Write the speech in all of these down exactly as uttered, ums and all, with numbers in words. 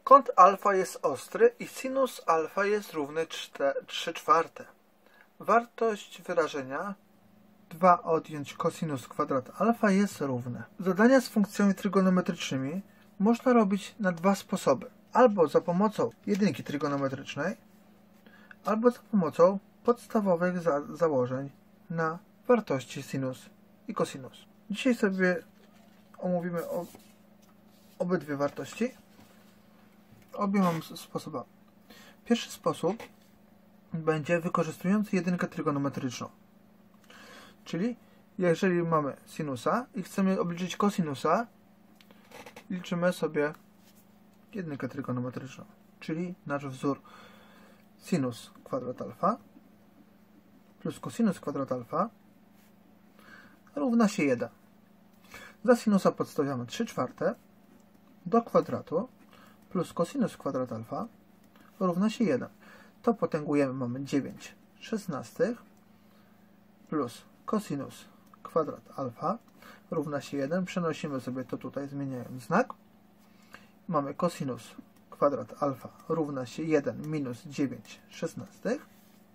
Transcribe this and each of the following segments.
Kąt alfa jest ostry i sinus alfa jest równy trzy czwarte. Wartość wyrażenia dwa odjąć cosinus kwadrat alfa jest równe. Zadania z funkcjami trygonometrycznymi można robić na dwa sposoby. Albo za pomocą jedynki trygonometrycznej, albo za pomocą podstawowych za założeń na wartości sinus i cosinus. Dzisiaj sobie omówimy o, obydwie wartości obiema sposobami. Pierwszy sposób będzie wykorzystujący jedynkę trygonometryczną. Czyli jeżeli mamy sinusa i chcemy obliczyć kosinusa, liczymy sobie jedynkę trygonometryczną, czyli nasz wzór sinus kwadrat alfa plus cosinus kwadrat alfa równa się jeden. Za sinusa podstawiamy trzy czwarte do kwadratu plus cosinus kwadrat alfa równa się jeden. To potęgujemy, mamy dziewięć szesnastych plus cosinus kwadrat alfa równa się jeden. Przenosimy sobie to tutaj, zmieniając znak. Mamy cosinus kwadrat alfa równa się jeden minus dziewięć szesnastych.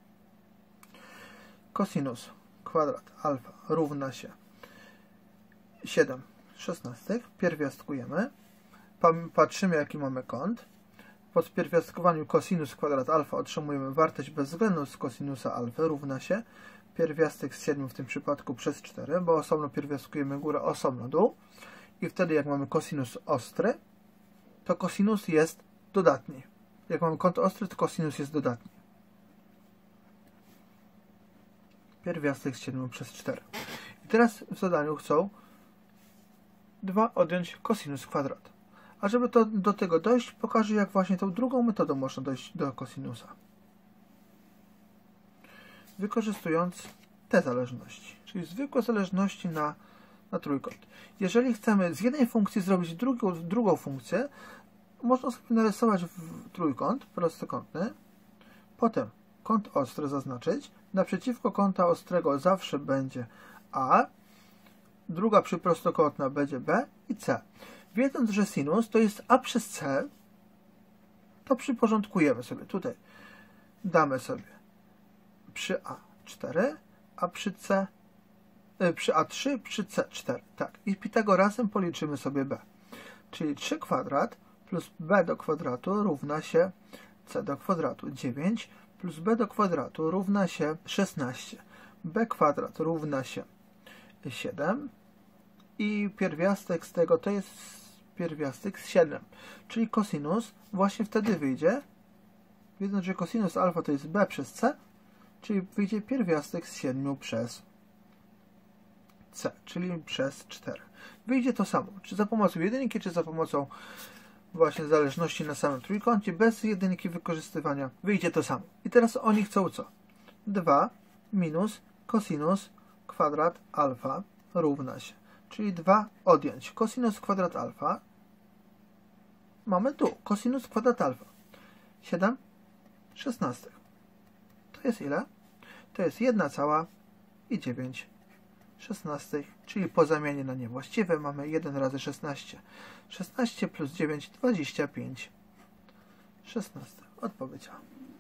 Cosinus kwadrat alfa równa się siedem szesnastych. Pierwiastkujemy. Patrzymy, jaki mamy kąt. Po spierwiastkowaniu cosinus kwadrat alfa otrzymujemy wartość bezwzględną z cosinusa alfa równa się pierwiastek z siedmiu w tym przypadku przez cztery, bo osobno pierwiastkujemy górę, osobno dół. I wtedy jak mamy cosinus ostry, to cosinus jest dodatni. Jak mamy kąt ostry, to cosinus jest dodatni. Pierwiastek z siedmiu przez cztery. I teraz w zadaniu chcą dwa odjąć cosinus kwadrat. A żeby to, do tego dojść, pokażę, jak właśnie tą drugą metodą można dojść do kosinusa. Wykorzystując te zależności, czyli zwykłe zależności na, na trójkąt. Jeżeli chcemy z jednej funkcji zrobić drugą, drugą funkcję, można sobie narysować w trójkąt prostokątny, potem kąt ostry zaznaczyć, naprzeciwko kąta ostrego zawsze będzie A, druga przyprostokątna będzie B i C. Wiedząc, że sinus to jest A przez C, to przyporządkujemy sobie tutaj. Damy sobie przy A cztery, a przy C, y, przy A trzy, przy C cztery. Tak. I Pitagorasem policzymy sobie B. Czyli trzy kwadrat plus B do kwadratu równa się C do kwadratu. dziewięć plus B do kwadratu równa się szesnaście. B kwadrat równa się siedem. I pierwiastek z tego to jest pierwiastek z siedem. Czyli cosinus właśnie wtedy wyjdzie, wiedząc, że cosinus alfa to jest B przez C, czyli wyjdzie pierwiastek z siedmiu przez C, czyli przez cztery. Wyjdzie to samo, czy za pomocą jedynki, czy za pomocą właśnie zależności na samym trójkącie, bez jedynki wykorzystywania, wyjdzie to samo. I teraz oni chcą co? dwa minus cosinus kwadrat alfa równa się. Czyli dwa odjąć cosinus kwadrat alfa. Mamy tu cosinus kwadrat alfa. siedem szesnastych. To jest ile? To jest jedna cała i dziewięć szesnastych. Czyli po zamianie na niewłaściwe mamy jeden razy szesnaście. szesnaście plus dziewięć, dwadzieścia pięć szesnastych. Odpowiedź A.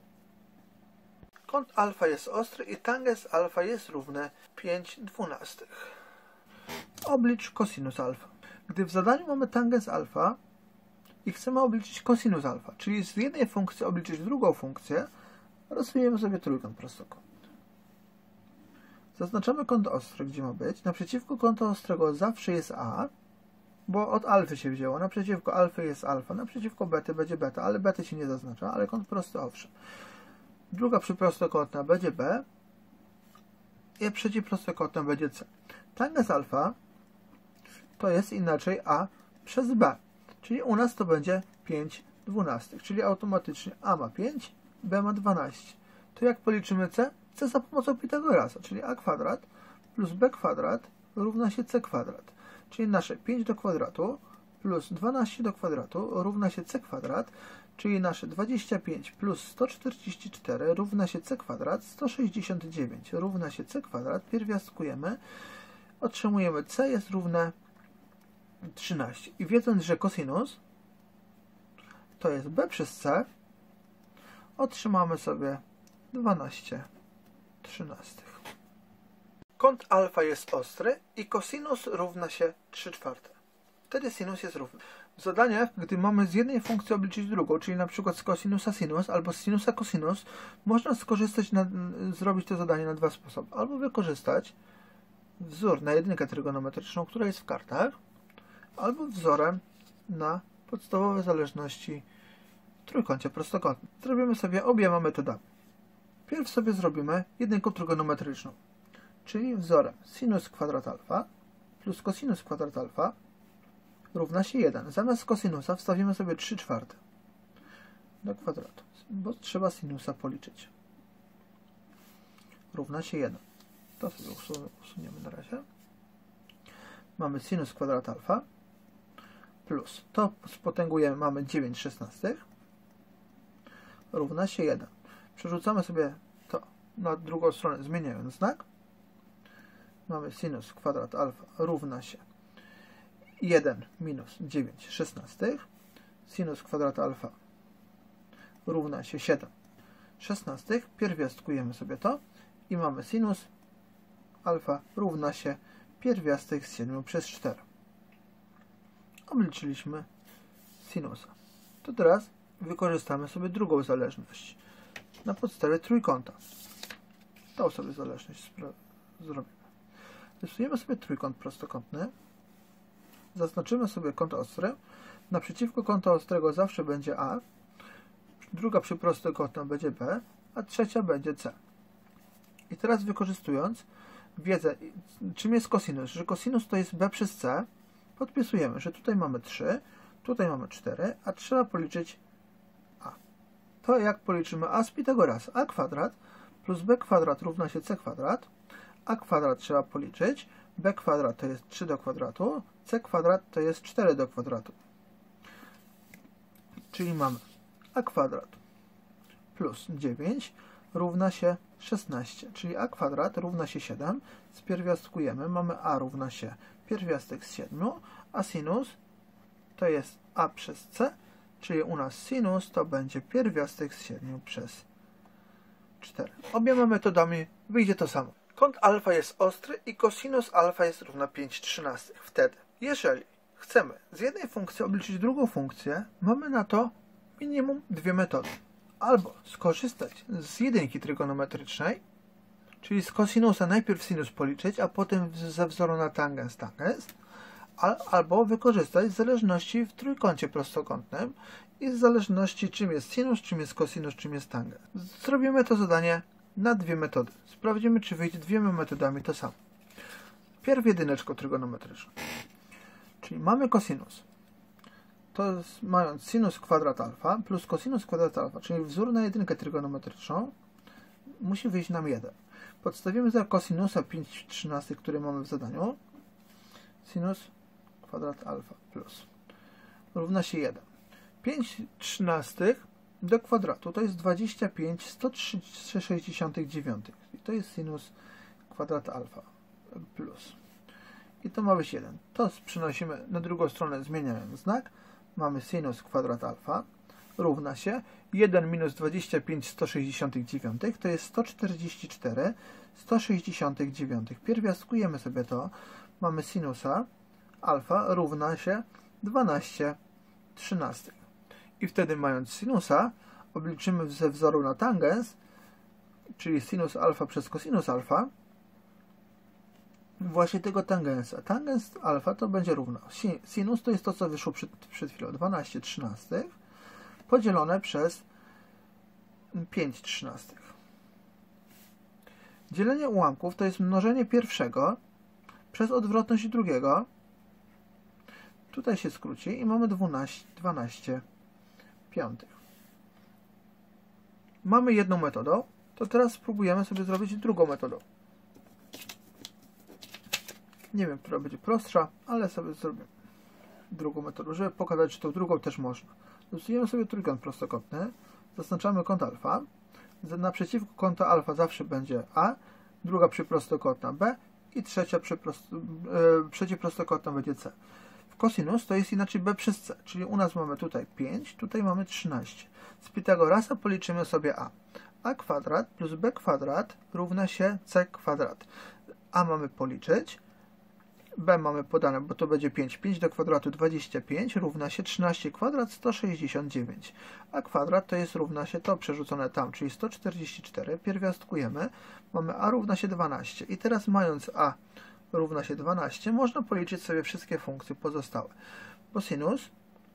Kąt alfa jest ostry i tangens alfa jest równy pięć dwunastych. Oblicz cosinus alfa. Gdy w zadaniu mamy tangens alfa i chcemy obliczyć cosinus alfa, czyli z jednej funkcji obliczyć drugą funkcję, rysujemy sobie trójkąt prostokątny. Zaznaczamy kąt ostry, gdzie ma być. Naprzeciwko kąta ostrego zawsze jest A, bo od alfy się wzięło. Naprzeciwko alfy jest alfa, naprzeciwko bety będzie beta, ale bety się nie zaznacza, ale kąt prosty owszem. Druga przyprostokątna będzie B i przeciwprostokątna będzie C. Tangens alfa to jest inaczej A przez B, czyli u nas to będzie pięć dwunastych, czyli automatycznie A ma pięć, B ma dwanaście. To jak policzymy C? C za pomocą Pitagorasa, czyli A kwadrat plus B kwadrat równa się C kwadrat, czyli nasze pięć do kwadratu plus dwanaście do kwadratu równa się C kwadrat, czyli nasze dwadzieścia pięć plus sto czterdzieści cztery równa się C kwadrat, sto sześćdziesiąt dziewięć równa się C kwadrat, pierwiastkujemy, otrzymujemy C jest równe trzynaście. I wiedząc, że cosinus to jest b przez c, otrzymamy sobie dwanaście trzynastych. Kąt alfa jest ostry i kosinus równa się trzy czwarte. Wtedy sinus jest równy. W zadaniach, gdy mamy z jednej funkcji obliczyć drugą, czyli na przykład z kosinusa sinus albo z sinusa kosinus, można skorzystać, na, zrobić to zadanie na dwa sposoby. Albo wykorzystać wzór na jedynkę trygonometryczną, która jest w kartach, albo wzorem na podstawowe zależności w trójkącie prostokątnym. Zrobimy sobie obiema metodami. Pierw sobie zrobimy jedynkę trygonometryczną, czyli wzorem sinus kwadrat alfa plus kosinus kwadrat alfa równa się jeden. Zamiast kosinusa wstawimy sobie trzy czwarte do kwadratu, bo trzeba sinusa policzyć. Równa się jeden. To sobie usuniemy na razie. Mamy sinus kwadrat alfa plus to spotęgujemy, mamy dziewięć szesnastych równa się jeden. Przerzucamy sobie to na drugą stronę, zmieniając znak. Mamy sinus kwadrat alfa równa się jeden minus dziewięć szesnastych. Sinus kwadrat alfa równa się siedem szesnastych. Pierwiastkujemy sobie to i mamy sinus alfa równa się pierwiastek z siedmiu przez cztery. Obliczyliśmy sinusa. To teraz wykorzystamy sobie drugą zależność na podstawie trójkąta. Tą sobie zależność zrobimy. Rysujemy sobie trójkąt prostokątny. Zaznaczymy sobie kąt ostry. Naprzeciwko kąta ostrego zawsze będzie A, druga przy prostokątnym będzie B, a trzecia będzie C. I teraz wykorzystując wiedzę, czym jest kosinus, że kosinus to jest B przez C, podpisujemy, że tutaj mamy trzy, tutaj mamy cztery, a trzeba policzyć A. To jak policzymy A z Pitagorasa? A kwadrat plus B kwadrat równa się C kwadrat. A kwadrat trzeba policzyć, B kwadrat to jest trzy do kwadratu, C kwadrat to jest cztery do kwadratu. Czyli mamy A kwadrat plus dziewięć równa się szesnaście, czyli A kwadrat równa się siedem. Spierwiastkujemy, mamy A równa się pierwiastek z siedmiu, a sinus to jest A przez C, czyli u nas sinus to będzie pierwiastek z siedmiu przez cztery. Obiema metodami wyjdzie to samo. Kąt alfa jest ostry i kosinus alfa jest równa pięć trzynastych. Wtedy, jeżeli chcemy z jednej funkcji obliczyć drugą funkcję, mamy na to minimum dwie metody. Albo skorzystać z jedynki trygonometrycznej, czyli z kosinusa najpierw sinus policzyć, a potem ze wzoru na tangens tangens, albo wykorzystać z zależności w trójkącie prostokątnym i z zależności czym jest sinus, czym jest kosinus, czym jest tangens. Zrobimy to zadanie na dwie metody. Sprawdzimy, czy wyjdzie dwiema metodami to samo. Pierw jedyneczką trygonometryczną. Czyli mamy kosinus. To jest, mając sinus kwadrat alfa plus kosinus kwadrat alfa, czyli wzór na jedynkę trygonometryczną, musi wyjść nam jeden. Podstawimy za kosinusa pięć trzynastych, który mamy w zadaniu. Sinus kwadrat alfa plus równa się jeden. pięć trzynastych do kwadratu to jest dwadzieścia pięć sto sześćdziesiąt dziewięć. I to jest sinus kwadrat alfa plus. I to ma być jeden. To przenosimy na drugą stronę, zmieniając znak. Mamy sinus kwadrat alfa równa się jeden minus dwadzieścia pięć sto sześćdziesiąt dziewięć, to jest sto czterdzieści cztery sto sześćdziesiąt dziewięć. Pierwiastkujemy sobie to. Mamy sinusa alfa równa się dwanaście trzynastych. I wtedy, mając sinusa, obliczymy ze wzoru na tangens, czyli sinus alfa przez kosinus alfa, właśnie tego tangensa. Tangens alfa to będzie równo. Sinus to jest to, co wyszło przed, przed chwilą, dwanaście trzynastych, podzielone przez pięć trzynastych. Dzielenie ułamków to jest mnożenie pierwszego przez odwrotność drugiego. Tutaj się skróci i mamy dwanaście, dwanaście piątych. Mamy jedną metodą, to teraz spróbujemy sobie zrobić drugą metodą. Nie wiem, która będzie prostsza, ale sobie zrobimy drugą metodę, żeby pokazać, że tą drugą też można. Rysujemy sobie trójkąt prostokątny, zaznaczamy kąt alfa. Naprzeciwko kąta alfa zawsze będzie A, druga przyprostokątna B i trzecia przyprost, e, przeciwprostokątna będzie C. Kosinus to jest inaczej b przez c, czyli u nas mamy tutaj pięć, tutaj mamy trzynaście. Z Pitagorasa policzymy sobie a. A kwadrat plus b kwadrat równa się c kwadrat. A mamy policzyć, b mamy podane, bo to będzie pięć. pięć do kwadratu dwadzieścia pięć równa się trzynaście kwadrat sto sześćdziesiąt dziewięć. A kwadrat to jest równa się to przerzucone tam, czyli sto czterdzieści cztery. Pierwiastkujemy. Mamy a równa się dwanaście. I teraz mając a równa się dwanaście, można policzyć sobie wszystkie funkcje pozostałe. Bo sinus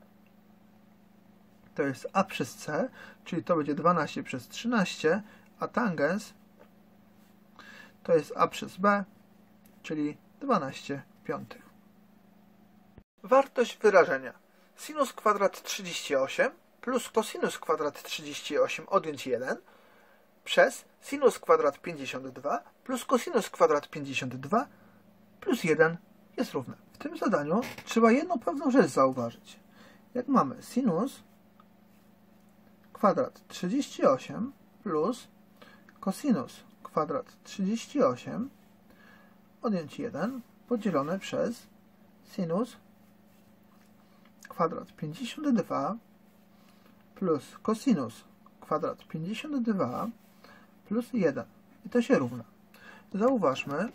to jest a przez c, czyli to będzie dwanaście przez trzynaście, a tangens to jest a przez b, czyli dwanaście piątych. Wartość wyrażenia. Sinus kwadrat trzydzieści osiem plus kosinus kwadrat trzydzieści osiem odjąć jeden przez sinus kwadrat pięćdziesiąt dwa plus kosinus kwadrat pięćdziesiąt dwa plus jeden jest równe. W tym zadaniu trzeba jedną pewną rzecz zauważyć. Jak mamy sinus kwadrat trzydzieści osiem plus kosinus kwadrat trzydzieści osiem odjąć jeden podzielone przez sinus kwadrat pięćdziesiąt dwa plus kosinus kwadrat pięćdziesiąt dwa plus jeden. I to się równa. Zauważmy,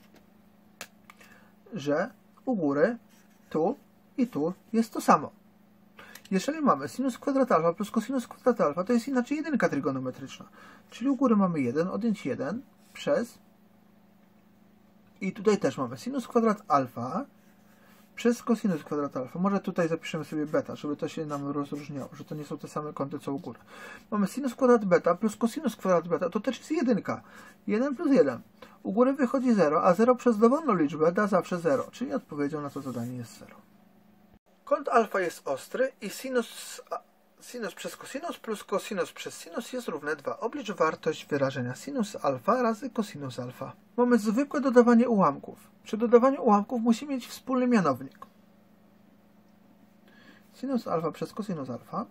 że u góry, tu i tu jest to samo. Jeżeli mamy sinus kwadrat alfa plus kosinus kwadrat alfa, to jest inaczej jedynka trygonometryczna. Czyli u góry mamy jeden odjąć jeden przez i tutaj też mamy sinus kwadrat alfa przez kosinus kwadrat alfa. Może tutaj zapiszemy sobie beta, żeby to się nam rozróżniało, że to nie są te same kąty co u góry. Mamy sinus kwadrat beta plus kosinus kwadrat beta, to też jest jedynka. jeden plus jeden. U góry wychodzi zero, a zero przez dowolną liczbę da zawsze zero, czyli odpowiedzią na to zadanie jest zero. Kąt alfa jest ostry i sinus, sinus przez kosinus plus kosinus przez sinus jest równe dwa. Oblicz wartość wyrażenia sinus alfa razy kosinus alfa. Mamy zwykłe dodawanie ułamków. Przy dodawaniu ułamków musimy mieć wspólny mianownik. Sinus alfa przez kosinus alfa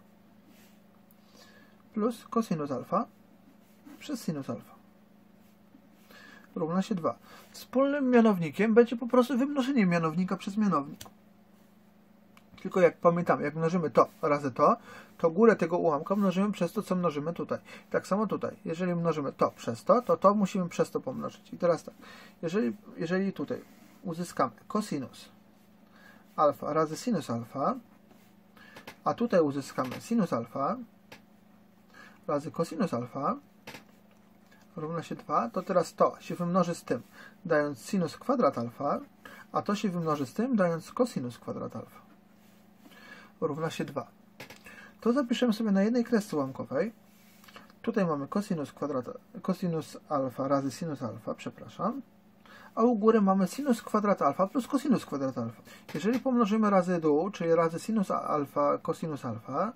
plus kosinus alfa przez sinus alfa równa się dwa. Wspólnym mianownikiem będzie po prostu wymnożenie mianownika przez mianownik. Tylko jak pamiętamy, jak mnożymy to razy to, to górę tego ułamka mnożymy przez to, co mnożymy tutaj. Tak samo tutaj. Jeżeli mnożymy to przez to, to to musimy przez to pomnożyć. I teraz tak. Jeżeli, jeżeli tutaj uzyskamy cosinus alfa razy sinus alfa, a tutaj uzyskamy sinus alfa razy cosinus alfa równa się dwa, to teraz to się wymnoży z tym, dając sinus kwadrat alfa, a to się wymnoży z tym, dając cosinus kwadrat alfa. Równa się dwa. To zapiszemy sobie na jednej kresce ułamkowej. Tutaj mamy cosinus kwadrat, cosinus alfa razy sinus alfa, przepraszam. A u góry mamy sinus kwadrat alfa plus cosinus kwadrat alfa. Jeżeli pomnożymy razy dół, czyli razy sinus alfa, cosinus alfa,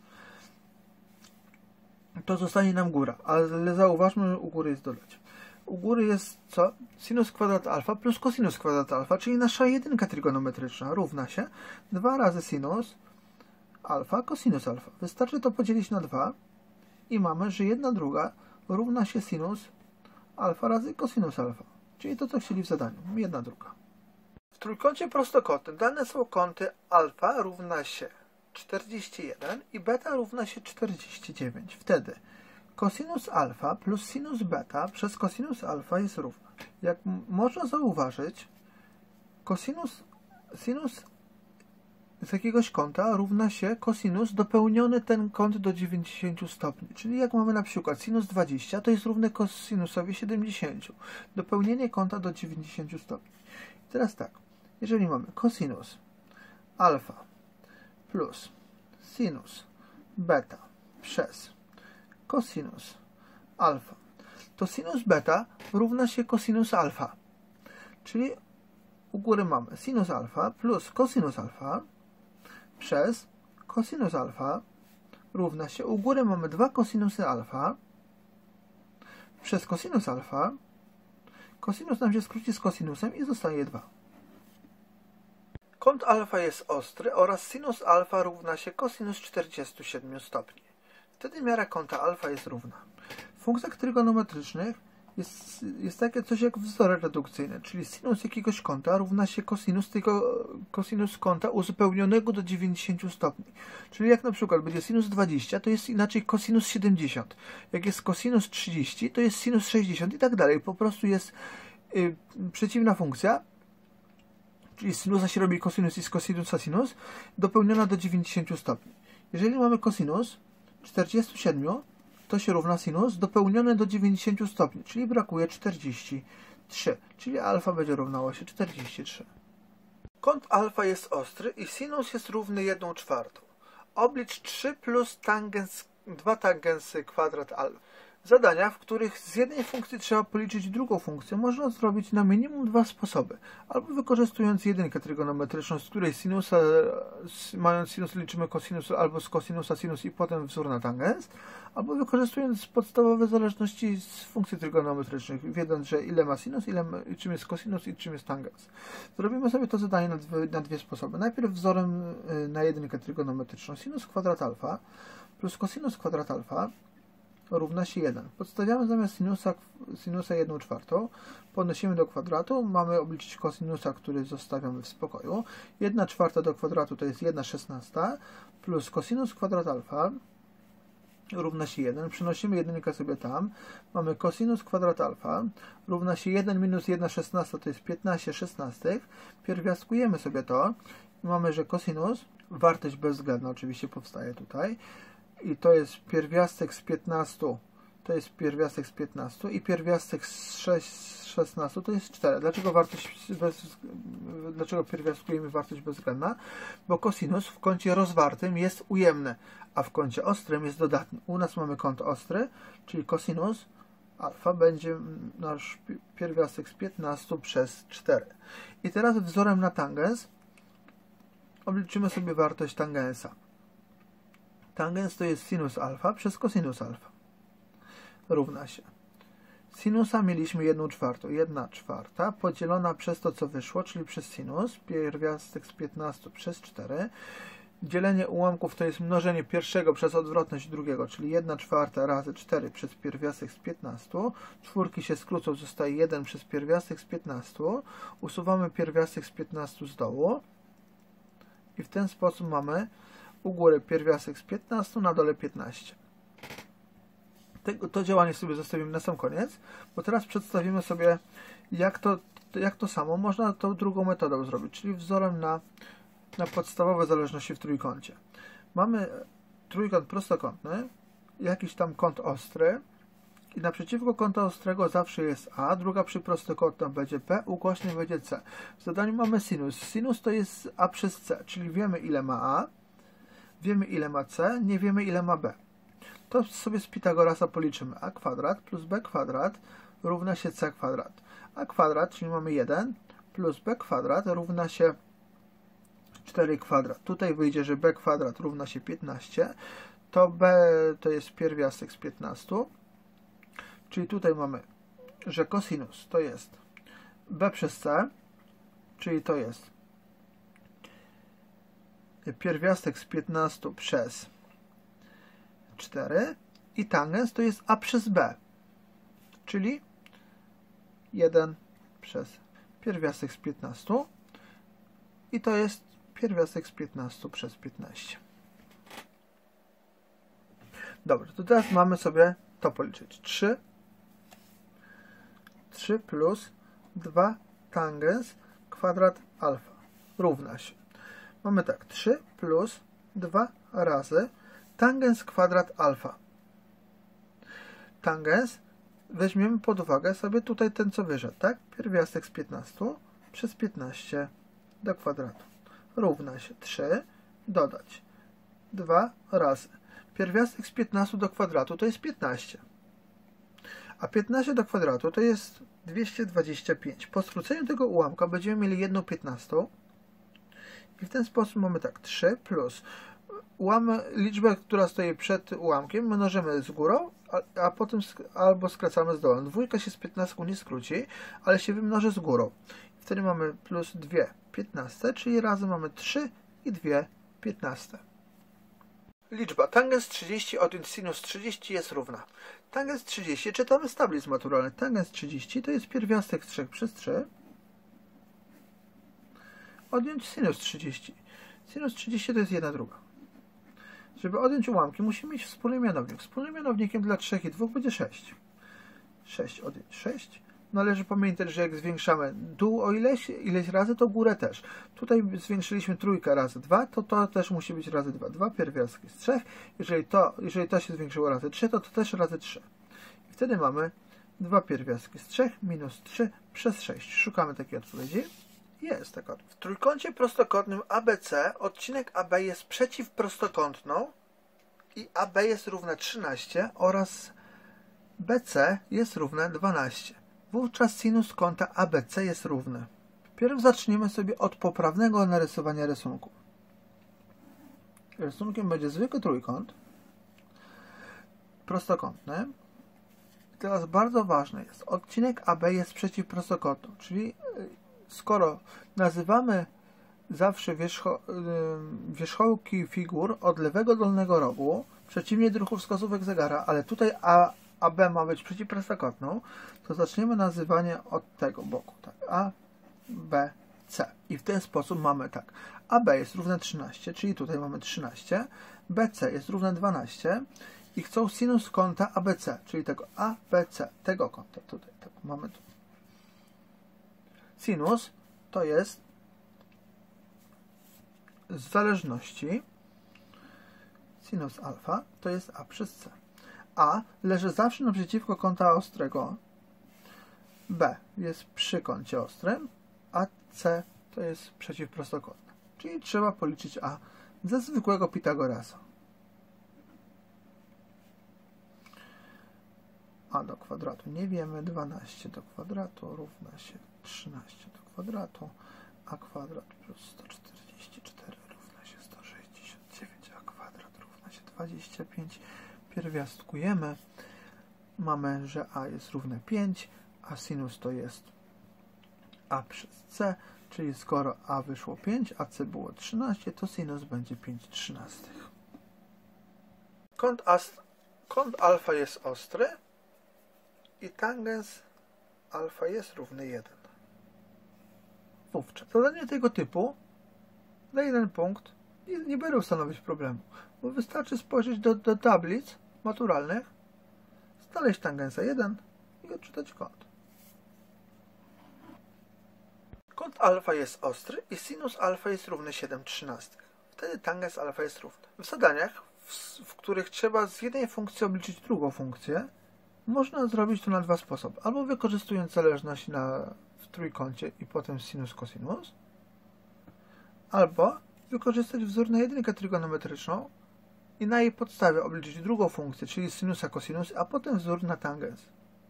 to zostanie nam góra. Ale zauważmy, że u góry jest doleć. U góry jest co? Sinus kwadrat alfa plus cosinus kwadrat alfa, czyli nasza jedynka trygonometryczna równa się dwa razy sinus alfa cosinus alfa. Wystarczy to podzielić na dwa i mamy, że jedna druga równa się sinus alfa razy cosinus alfa. Czyli to, co chcieli w zadaniu. jedna druga. W trójkącie prostokątnym dane są kąty alfa równa się czterdzieści jeden i beta równa się czterdzieści dziewięć. Wtedy cosinus alfa plus sinus beta przez cosinus alfa jest równa. Jak można zauważyć, cosinus sinus z jakiegoś kąta równa się cosinus dopełniony ten kąt do dziewięćdziesięciu stopni. Czyli jak mamy na przykład sinus dwadzieścia, to jest równe kosinusowi siedemdziesięciu. Dopełnienie kąta do dziewięćdziesięciu stopni. I teraz tak, jeżeli mamy cosinus alfa plus sinus beta przez cosinus alfa, to sinus beta równa się cosinus alfa. Czyli u góry mamy sinus alfa plus cosinus alfa przez cosinus alfa równa się, u góry mamy dwa cosinusy alfa przez cosinus alfa. Cosinus nam się skróci z cosinusem i zostaje dwa. Kąt alfa jest ostry oraz sinus alfa równa się cosinus czterdziestu siedmiu stopni. Wtedy miara kąta alfa jest równa. W funkcjach trygonometrycznych jest, jest takie coś jak wzory redukcyjne, czyli sinus jakiegoś kąta równa się kosinus tego kosinus kąta uzupełnionego do dziewięćdziesięciu stopni. Czyli jak na przykład będzie sinus dwadzieścia, to jest inaczej kosinus siedemdziesiąt. Jak jest kosinus trzydzieści, to jest sinus sześćdziesiąt i tak dalej. Po prostu jest y, przeciwna funkcja, czyli z sinusa się robi kosinus i z kosinusa sinus, dopełniona do dziewięćdziesięciu stopni. Jeżeli mamy kosinus czterdzieści siedem, to się równa sinus dopełnione do dziewięćdziesięciu stopni, czyli brakuje czterdzieści trzy, czyli alfa będzie równało się czterdzieści trzy. Kąt alfa jest ostry i sinus jest równy jedną czwartą. Oblicz trzy plus tangens, dwa tangensy kwadrat alfa. Zadania, w których z jednej funkcji trzeba policzyć drugą funkcję, można zrobić na minimum dwa sposoby. Albo wykorzystując jedynkę trygonometryczną, z której sinusa, mając sinus liczymy kosinus, albo z kosinusa sinus i potem wzór na tangens, albo wykorzystując podstawowe zależności z funkcji trygonometrycznych, wiedząc, że ile ma sinus, ile ma, czym jest kosinus i czym jest tangens. Zrobimy sobie to zadanie na dwie, na dwie sposoby. Najpierw wzorem na jedynkę trygonometryczną. Sinus kwadrat alfa plus kosinus kwadrat alfa równa się jeden. Podstawiamy zamiast sinusa, sinusa jedną czwartą, podnosimy do kwadratu, mamy obliczyć kosinusa, który zostawiamy w spokoju. jedna czwarta do kwadratu to jest jedna szesnasta, plus kosinus kwadrat alfa równa się jeden. Przenosimy jedynkę sobie tam, mamy kosinus kwadrat alfa równa się jeden minus jedna szesnasta, to jest piętnaście szesnastych. Pierwiastkujemy sobie to i mamy, że kosinus, wartość bezwzględna oczywiście powstaje tutaj, i to jest pierwiastek z piętnastu, to jest pierwiastek z piętnastu i pierwiastek z szesnastu to jest cztery. Dlaczego wartość bez, dlaczego pierwiastkujemy wartość bezwzględna? Bo kosinus w kącie rozwartym jest ujemny, a w kącie ostrym jest dodatni. U nas mamy kąt ostry, czyli kosinus alfa będzie nasz pierwiastek z piętnastu przez cztery. I teraz wzorem na tangens obliczymy sobie wartość tangensa. Tangens to jest sinus alfa przez kosinus alfa. Równa się. Sinusa mieliśmy jedną czwartą. jedna czwarta podzielona przez to, co wyszło, czyli przez sinus, pierwiastek z piętnastu przez cztery. Dzielenie ułamków to jest mnożenie pierwszego przez odwrotność drugiego, czyli jedna czwarta razy cztery przez pierwiastek z piętnastu. Czwórki się skrócą, zostaje jeden przez pierwiastek z piętnastu. Usuwamy pierwiastek z piętnastu z dołu. I w ten sposób mamy u góry pierwiastek z piętnastu, na dole piętnaście. Tego, to działanie sobie zostawimy na sam koniec, bo teraz przedstawimy sobie, jak to, jak to samo można tą drugą metodą zrobić, czyli wzorem na, na podstawowe zależności w trójkącie. Mamy trójkąt prostokątny, jakiś tam kąt ostry i naprzeciwko kąta ostrego zawsze jest A, druga przyprostokątna będzie P, ukośnik będzie C. W zadaniu mamy sinus. Sinus to jest A przez C, czyli wiemy, ile ma A, wiemy, ile ma C, nie wiemy, ile ma B. To sobie z Pitagorasa policzymy. A kwadrat plus B kwadrat równa się C kwadrat. A kwadrat, czyli mamy jeden, plus B kwadrat równa się cztery kwadrat. Tutaj wyjdzie, że B kwadrat równa się piętnaście. To B to jest pierwiastek z piętnastu. Czyli tutaj mamy, że kosinus to jest B przez C, czyli to jest pierwiastek z piętnastu przez cztery i tangens to jest A przez B, czyli jeden przez pierwiastek z piętnastu i to jest pierwiastek z piętnastu przez piętnaście. Dobrze, to teraz mamy sobie to policzyć. trzy, trzy plus dwa tangens kwadrat alfa równa się. Mamy tak, trzy plus dwa razy tangens kwadrat alfa. Tangens weźmiemy pod uwagę sobie tutaj ten, co wyszedł, tak? Pierwiastek z piętnastu przez piętnaście do kwadratu. Równa się trzy, dodać dwa razy. Pierwiastek z piętnastu do kwadratu to jest piętnaście. A piętnaście do kwadratu to jest dwieście dwadzieścia pięć. Po skróceniu tego ułamka będziemy mieli jedną piętnastą. I w ten sposób mamy tak, trzy plus ułamy, liczbę, która stoi przed ułamkiem, mnożymy z górą, a, a potem sk albo skracamy z dołem. Dwójka się z piętnastką nie skróci, ale się wymnoży z górą. Wtedy mamy plus dwie piętnaste, czyli razem mamy trzy i dwie piętnaste. Liczba tangens trzydzieści odjąć sinus trzydzieści jest równa. Tangens trzydzieści czytamy z tablic maturalnych. Tangens trzydzieści to jest pierwiastek z trzech przez trzy odjąć sinus trzydzieści. Sinus trzydzieści to jest jedna druga. Żeby odjąć ułamki, musimy mieć wspólny mianownik. Wspólnym mianownikiem dla trzech i dwóch będzie sześć. sześć odjąć sześć. Należy pamiętać, że jak zwiększamy dół o ileś, ileś razy, to górę też. Tutaj zwiększyliśmy trójkę razy dwa, to to też musi być razy dwa. dwa pierwiastki z trzech. Jeżeli to, jeżeli to się zwiększyło razy trzy, to to też razy trzy. I wtedy mamy dwa pierwiastki z trzech minus trzy przez sześć. Szukamy takiej odpowiedzi. Jest taka. W trójkącie prostokątnym A B C odcinek A B jest przeciwprostokątną i A B jest równe trzynaście oraz B C jest równe dwanaście. Wówczas sinus kąta A B C jest równy. Pierw zaczniemy sobie od poprawnego narysowania rysunku. Rysunkiem będzie zwykły trójkąt prostokątny. I teraz bardzo ważne jest, odcinek A B jest przeciwprostokątną, czyli skoro nazywamy zawsze wierzcho, wierzchołki figur od lewego dolnego rogu, przeciwnie do ruchu wskazówek zegara, ale tutaj A, AB ma być przeciwprostokątną, to zaczniemy nazywanie od tego boku. Tak? A, B, C. I w ten sposób mamy tak. A B jest równe trzynaście, czyli tutaj mamy trzynaście. B C jest równe dwanaście. I chcą sinus kąta A B C, czyli tego A B C, tego kąta. Tutaj tak mamy tu. Sinus to jest z zależności sinus alfa to jest A przez C. A leży zawsze naprzeciwko kąta ostrego. B jest przy kącie ostrym, a C to jest przeciwprostokątne. Czyli trzeba policzyć A ze zwykłego Pitagorasa. A do kwadratu nie wiemy, dwanaście do kwadratu równa się trzynaście do kwadratu, a kwadrat plus sto czterdzieści cztery równa się sto sześćdziesiąt dziewięć, a kwadrat równa się dwadzieścia pięć. Pierwiastkujemy. Mamy, że A jest równe pięć, a sinus to jest A przez C, czyli skoro A wyszło pięć, a C było trzynaście, to sinus będzie pięć trzynastych. Kąt, kąt alfa jest ostry i tangens alfa jest równy jeden. Wówczas zadanie tego typu na jeden punkt nie, nie będą stanowić problemu, bo wystarczy spojrzeć do, do tablic maturalnych, znaleźć tangensa jeden i odczytać kąt. Kąt alfa jest ostry i sinus alfa jest równy siedem trzynastych. Wtedy tangens alfa jest równy. W zadaniach, w, w których trzeba z jednej funkcji obliczyć drugą funkcję, można zrobić to na dwa sposoby. Albo wykorzystując zależność na, w trójkącie i potem sinus cosinus, albo wykorzystać wzór na jedynkę trygonometryczną i na jej podstawie obliczyć drugą funkcję, czyli sinusa cosinus, a potem wzór na tangens.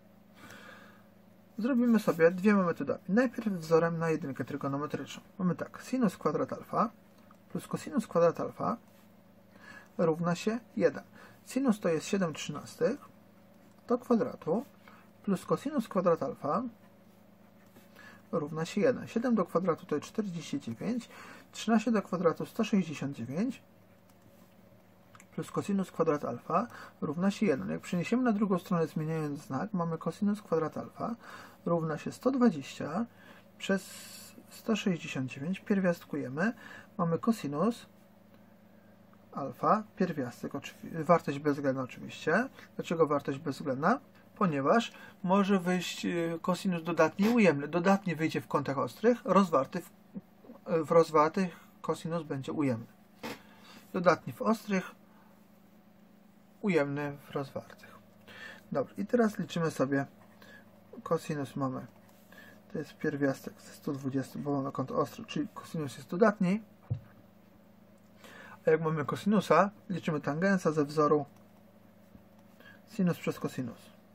Zrobimy sobie dwiema metodami. Najpierw wzorem na jedynkę trygonometryczną. Mamy tak, sinus kwadrat alfa plus cosinus kwadrat alfa równa się jeden. Sinus to jest siedem trzynastych do kwadratu plus cosinus kwadrat alfa równa się jeden. siedem do kwadratu to jest czterdzieści dziewięć, trzynaście do kwadratu sto sześćdziesiąt dziewięć plus cosinus kwadrat alfa równa się jeden. Jak przeniesiemy na drugą stronę zmieniając znak, mamy cosinus kwadrat alfa równa się sto dwadzieścia przez sto sześćdziesiąt dziewięć, pierwiastkujemy, mamy cosinus alfa, pierwiastek, wartość bezwzględna oczywiście. Dlaczego wartość bezwzględna? Ponieważ może wyjść cosinus dodatni i ujemny. Dodatni wyjdzie w kątach ostrych, rozwarty w, w rozwartych cosinus będzie ujemny. Dodatni w ostrych, ujemny w rozwartych. Dobrze, i teraz liczymy sobie cosinus mamy. To jest pierwiastek ze sto dwadzieścia, bo mamy kąt ostry, czyli cosinus jest dodatni. A jak mamy kosinusa, liczymy tangensa ze wzoru sinus przez cosinus.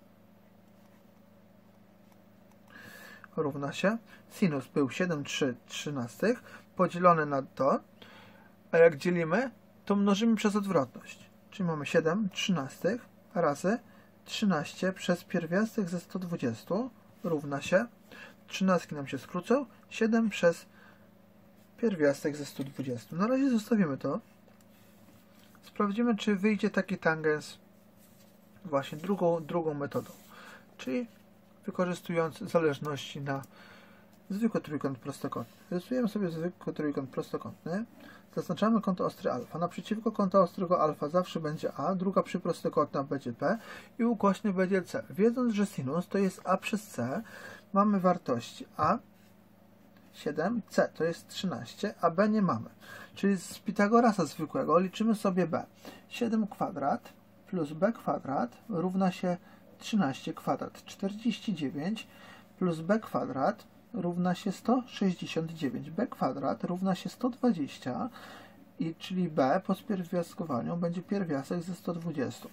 Równa się. Sinus był siedem trzynastych podzielony na to, a jak dzielimy, to mnożymy przez odwrotność. Czyli mamy siedem trzynastych razy trzynaście przez pierwiastek ze sto dwadzieścia równa się. trzynastki nam się skrócą. siedem przez pierwiastek ze sto dwadzieścia. Na razie zostawimy to. sprawdzimy, czy wyjdzie taki tangens właśnie drugą, drugą metodą, czyli wykorzystując zależności na zwykły trójkąt prostokątny. Rysujemy sobie zwykły trójkąt prostokątny, zaznaczamy kąt ostry alfa. Naprzeciwko kąta ostrego alfa zawsze będzie A, druga przyprostokątna będzie B i ukośny będzie C. Wiedząc, że sinus to jest A przez C, mamy wartości A siedem, C to jest trzynaście, a B nie mamy. Czyli z Pitagorasa zwykłego liczymy sobie B. siedem kwadrat plus B kwadrat równa się trzynaście kwadrat. czterdzieści dziewięć plus B kwadrat równa się sto sześćdziesiąt dziewięć. B kwadrat równa się sto dwadzieścia, i czyli B po spierwiastkowaniu będzie pierwiastek ze sto dwudziestu.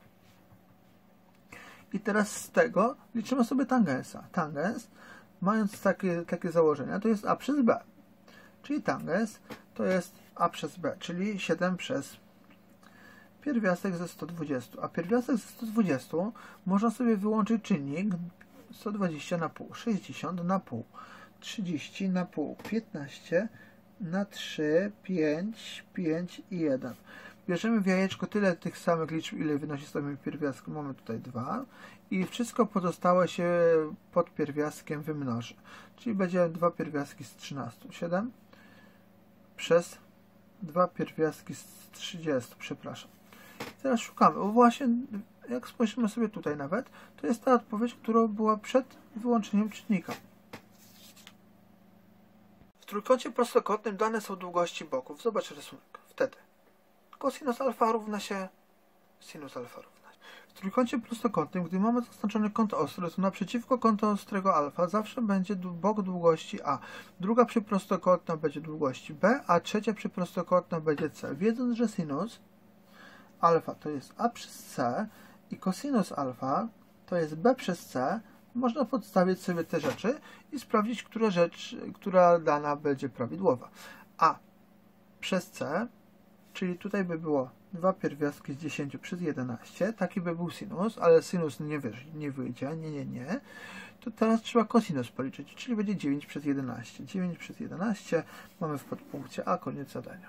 I teraz z tego liczymy sobie tangensa. Tangens, mając takie, takie założenia, to jest A przez B. Czyli tangens to jest A przez B, czyli siedem przez pierwiastek ze sto dwudziestu. A pierwiastek ze sto dwudziestu można sobie wyłączyć czynnik sto dwadzieścia na pół, sześćdziesiąt na pół, trzydzieści na pół, piętnaście na trzy, pięć, pięć i jeden. Bierzemy w jajeczko tyle tych samych liczb, ile wynosi stopień pierwiastku. Mamy tutaj dwa i wszystko pozostałe się pod pierwiastkiem wymnoży. Czyli będzie dwa pierwiastki z trzynastu. siedem przez dwa pierwiastki z trzydziestu, przepraszam. Teraz szukamy. O właśnie, jak spojrzymy sobie tutaj nawet, to jest ta odpowiedź, która była przed wyłączeniem czynnika. W trójkącie prostokątnym dane są długości boków. Zobacz rysunek. Wtedy kosinus alfa równa się sinus alfa równa się. W trójkącie prostokątnym, gdy mamy zaznaczony kąt ostry, to naprzeciwko kąta ostrego alfa zawsze będzie bok długości A. Druga przyprostokątna będzie długości B, a trzecia przyprostokątna będzie C. Wiedząc, że sinus alfa to jest A przez C i cosinus alfa to jest B przez C, można podstawić sobie te rzeczy i sprawdzić, która rzecz, która dana będzie prawidłowa. A przez C, czyli tutaj by było dwa pierwiastki z dziesięciu przez jedenaście, taki by był sinus, ale sinus nie, wiesz, nie wyjdzie, nie, nie, nie. To teraz trzeba cosinus policzyć, czyli będzie dziewięć przez jedenaście. dziewięć przez jedenaście mamy w podpunkcie A, koniec zadania.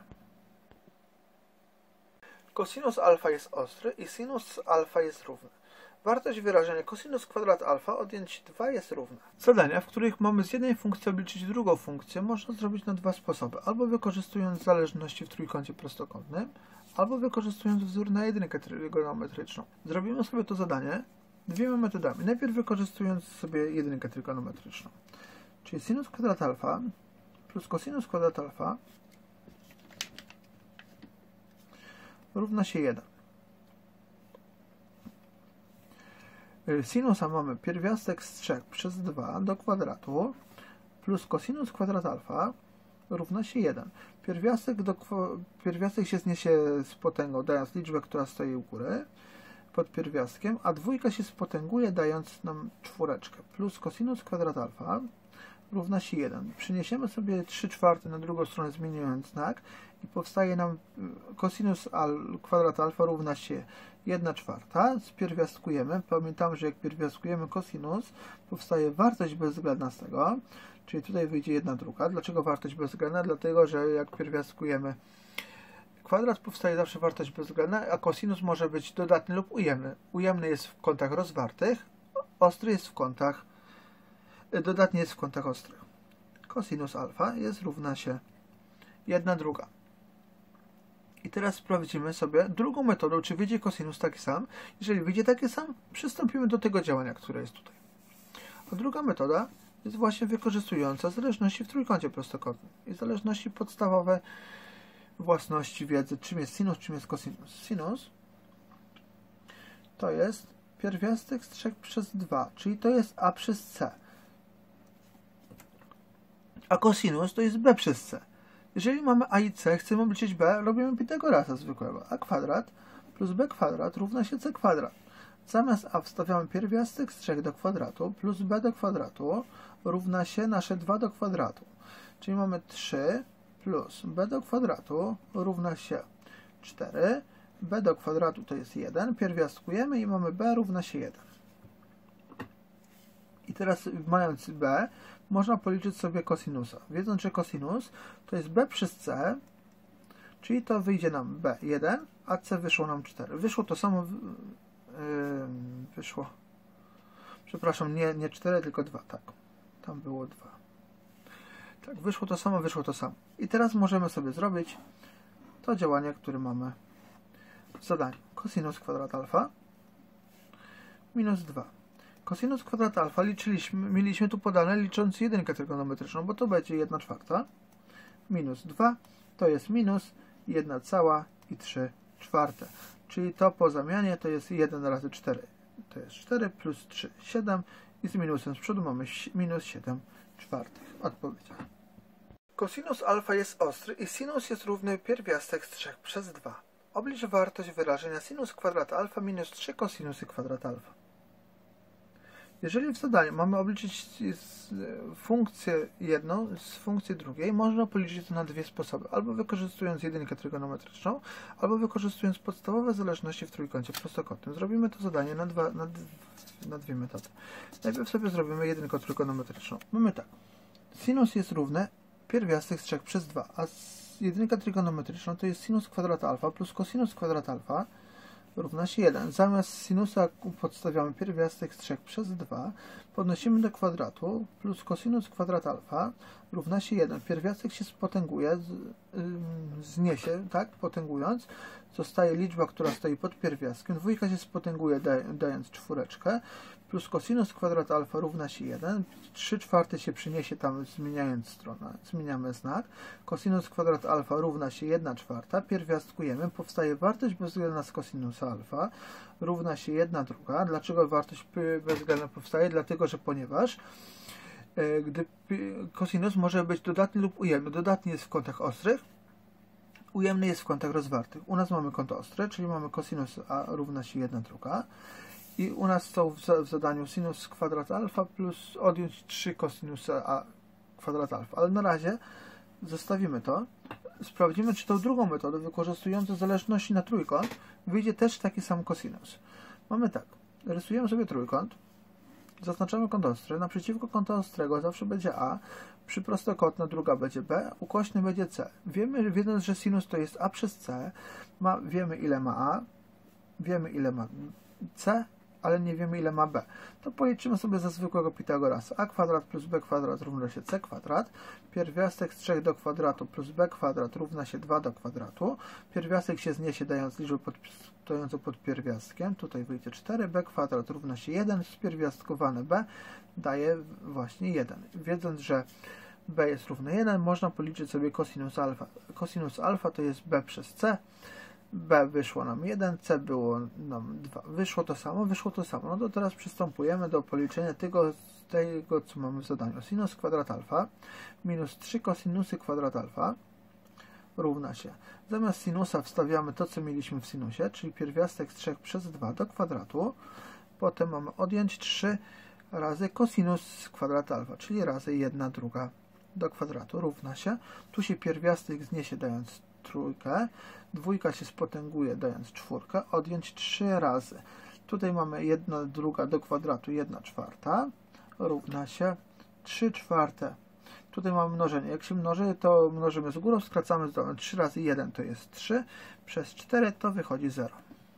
Cosinus alfa jest ostry i sinus alfa jest równy. Wartość wyrażenia cosinus kwadrat alfa odjąć dwa jest równa. Zadania, w których mamy z jednej funkcji obliczyć drugą funkcję, można zrobić na dwa sposoby. Albo wykorzystując zależności w trójkącie prostokątnym, albo wykorzystując wzór na jedynkę trygonometryczną. Zrobimy sobie to zadanie dwiema metodami. Najpierw wykorzystując sobie jedynkę trygonometryczną. Czyli sinus kwadrat alfa plus cosinus kwadrat alfa równa się jeden. Sinusa mamy pierwiastek z trzech przez dwa do kwadratu plus cosinus kwadrat alfa równa się jeden. Pierwiastek, do, pierwiastek się zniesie z potęgą, dając liczbę, która stoi u góry pod pierwiastkiem, a dwójka się spotęguje, dając nam czwóreczkę. Plus cosinus kwadrat alfa równa się jeden. Przeniesiemy sobie trzy czwarte na drugą stronę, zmieniając znak i powstaje nam cosinus al, kwadrat alfa równa się jedna czwarta. Spierwiastkujemy. Pamiętamy, że jak pierwiastkujemy cosinus, powstaje wartość bezwzględna z tego, czyli tutaj wyjdzie jedna druga. Dlaczego wartość bezwzględna? Dlatego, że jak pierwiastkujemy kwadrat, powstaje zawsze wartość bezwzględna, a cosinus może być dodatni lub ujemny. Ujemny jest w kątach rozwartych, ostry jest w kątach dodatnie jest w kątach ostrych. Cosinus alfa jest równa się jedna druga. I teraz sprawdzimy sobie drugą metodą, czy wyjdzie cosinus taki sam. Jeżeli wyjdzie taki sam, przystąpimy do tego działania, które jest tutaj. A druga metoda jest właśnie wykorzystująca zależności w trójkącie prostokątnym. I zależności podstawowe własności wiedzy, czym jest sinus, czym jest cosinus. Sinus to jest pierwiastek z trzech przez dwa, czyli to jest A przez C. A cosinus to jest B przez C. Jeżeli mamy A i C, chcemy obliczyć B, robimy Pitagorasa zwykłego. A kwadrat plus B kwadrat równa się C kwadrat. Zamiast A wstawiamy pierwiastek z trzech do kwadratu plus B do kwadratu równa się nasze dwa do kwadratu. Czyli mamy trzy plus B do kwadratu równa się cztery. B do kwadratu to jest jeden. Pierwiastkujemy i mamy B równa się jeden. I teraz mając B, można policzyć sobie cosinusa. Wiedząc, że cosinus to jest B przez C, Czyli to wyjdzie nam b jeden, a c wyszło nam cztery. Wyszło to samo, yy, wyszło, przepraszam, nie, nie cztery, tylko dwa, tak. Tam było dwa. Tak, wyszło to samo, wyszło to samo. I teraz możemy sobie zrobić to działanie, które mamy w zadaniu. Cosinus kwadrat alfa minus dwa. Cosinus kwadrat alfa liczyliśmy, mieliśmy tu podane licząc jedynkę trygonometryczną, bo to będzie jedna czwarta. Minus dwa to jest minus jedna cała i trzy czwarte. Czyli to po zamianie to jest jeden razy cztery. To jest cztery plus trzy, siedem i z minusem z przodu mamy minus siedem czwartych. Odpowiedź. Cosinus alfa jest ostry i sinus jest równy pierwiastek z trzech przez dwa. Oblicz wartość wyrażenia sinus kwadrat alfa minus trzy cosinusy kwadrat alfa. Jeżeli w zadaniu mamy obliczyć funkcję jedną z funkcji drugiej, można policzyć to na dwie sposoby. Albo wykorzystując jedynkę trygonometryczną, albo wykorzystując podstawowe zależności w trójkącie prostokątnym. Zrobimy to zadanie na, dwa, na, na dwie metody. Najpierw sobie zrobimy jedynkę trygonometryczną. Mamy tak. Sinus jest równy pierwiastek z trzech przez dwa, a jedynka trygonometryczna to jest sinus kwadrat alfa plus cosinus kwadrat alfa równa się jeden. Zamiast sinusa podstawiamy pierwiastek z trzech przez dwa, podnosimy do kwadratu, plus cosinus kwadrat alfa równa się jeden. Pierwiastek się spotęguje, z, yy, zniesie, tak, potęgując, zostaje liczba, która stoi pod pierwiastkiem, dwójka się spotęguje, daj, dając czwóreczkę, plus cosinus kwadrat alfa równa się jeden, trzy czwarte się przyniesie tam, zmieniając stronę, zmieniamy znak, cosinus kwadrat alfa równa się jedna czwarta, pierwiastkujemy, powstaje wartość bezwzględna z cosinusa alfa, równa się jedna druga. Dlaczego wartość bezwzględna powstaje? Dlatego, że ponieważ e, gdy cosinus może być dodatni lub ujemny, dodatni jest w kątach ostrych, ujemny jest w kątach rozwartych. U nas mamy kąt ostry, czyli mamy cosinus a równa się jedna druga. I u nas są w, za, w zadaniu sinus kwadrat alfa plus odjąć trzy cosinusa a kwadrat alfa. Ale na razie zostawimy to. Sprawdzimy, czy tą drugą metodę, wykorzystującą zależności na trójkąt, wyjdzie też taki sam cosinus. Mamy tak. Rysujemy sobie trójkąt. Zaznaczamy kąt ostry. Naprzeciwko kąta ostrego zawsze będzie a. Przy prostokątna druga będzie b. Ukośny będzie c. Wiemy, wiedząc, że sinus to jest a przez c. Ma, wiemy, ile ma a. Wiemy, ile ma c, ale nie wiemy, ile ma b. To policzymy sobie za zwykłego Pitagorasa. A kwadrat plus b kwadrat równa się c kwadrat. Pierwiastek z trzech do kwadratu plus b kwadrat równa się dwa do kwadratu. Pierwiastek się zniesie, dając liczbę pod, stojącą pod pierwiastkiem. Tutaj wyjdzie cztery. B kwadrat równa się jeden. Spierwiastkowane b daje właśnie jeden. Wiedząc, że b jest równe jeden, można policzyć sobie cosinus alfa. Cosinus alfa to jest b przez c. B wyszło nam jeden, C było nam dwa. Wyszło to samo, wyszło to samo. No to teraz przystępujemy do policzenia tego, tego co mamy w zadaniu. Sinus kwadrat alfa minus trzy cosinusy kwadrat alfa równa się. Zamiast sinusa wstawiamy to, co mieliśmy w sinusie, czyli pierwiastek z trzech przez dwa do kwadratu. Potem mamy odjąć trzy razy cosinus kwadrat alfa, czyli razy jedna druga do kwadratu równa się. Tu się pierwiastek zniesie, dając trójkę. Dwójka się spotęguje, dając czwórkę. Odjąć trzy razy. Tutaj mamy jedna druga do kwadratu, jedna czwarta. Równa się trzy czwarte. Tutaj mamy mnożenie. Jak się mnoży, to mnożymy z górą, skracamy z dołem. trzy razy jeden to jest trzy. Przez cztery to wychodzi zero.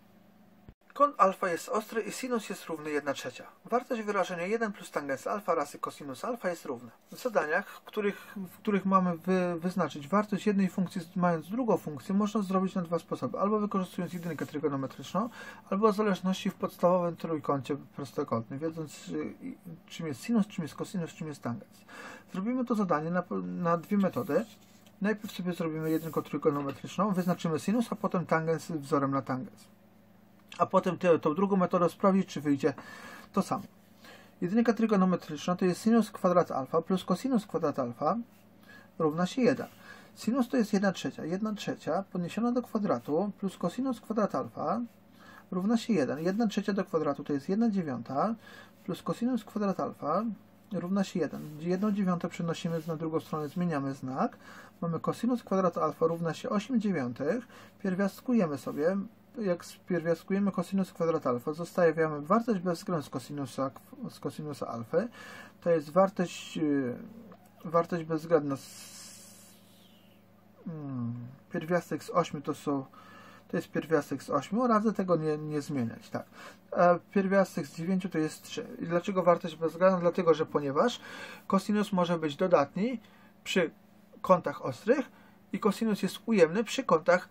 Kąt alfa jest ostry i sinus jest równy jedna trzecia. Wartość wyrażenia jeden plus tangens alfa razy cosinus alfa jest równa. W zadaniach, w których, w których mamy wy, wyznaczyć wartość jednej funkcji mając drugą funkcję, można zrobić na dwa sposoby. Albo wykorzystując jedynkę trygonometryczną, albo zależności w podstawowym trójkącie prostokątnym, wiedząc czym jest sinus, czym jest cosinus, czym jest tangens. Zrobimy to zadanie na, na dwie metody. Najpierw sobie zrobimy jedynkę trygonometryczną, wyznaczymy sinus, a potem tangens wzorem na tangens. A potem tę, tą drugą metodę sprawdzić, czy wyjdzie to samo. Jedynka trygonometryczna to jest sinus kwadrat alfa plus cosinus kwadrat alfa równa się jeden. Sinus to jest jedna trzecia. jedna trzecia podniesiona do kwadratu plus cosinus kwadrat alfa równa się jeden. jedna trzecia do kwadratu to jest jedna dziewiąta plus cosinus kwadrat alfa równa się jeden. jedną dziewiątą przenosimy na drugą stronę, zmieniamy znak. Mamy cosinus kwadrat alfa równa się osiem dziewiątych. Pierwiastkujemy sobie. Jak spierwiastkujemy cosinus kwadrat alfa, zostawiamy wartość bezwzględną z cosinusa, z cosinusa alfy. To jest wartość, wartość bezwzględna z, hmm, pierwiastek z ośmiu to są to jest pierwiastek z ośmiu, radzę tego nie, nie zmieniać, tak. A pierwiastek z dziewięciu to jest trzy. I dlaczego wartość bezwzględna? Dlatego, że ponieważ kosinus może być dodatni przy kątach ostrych i kosinus jest ujemny przy kątach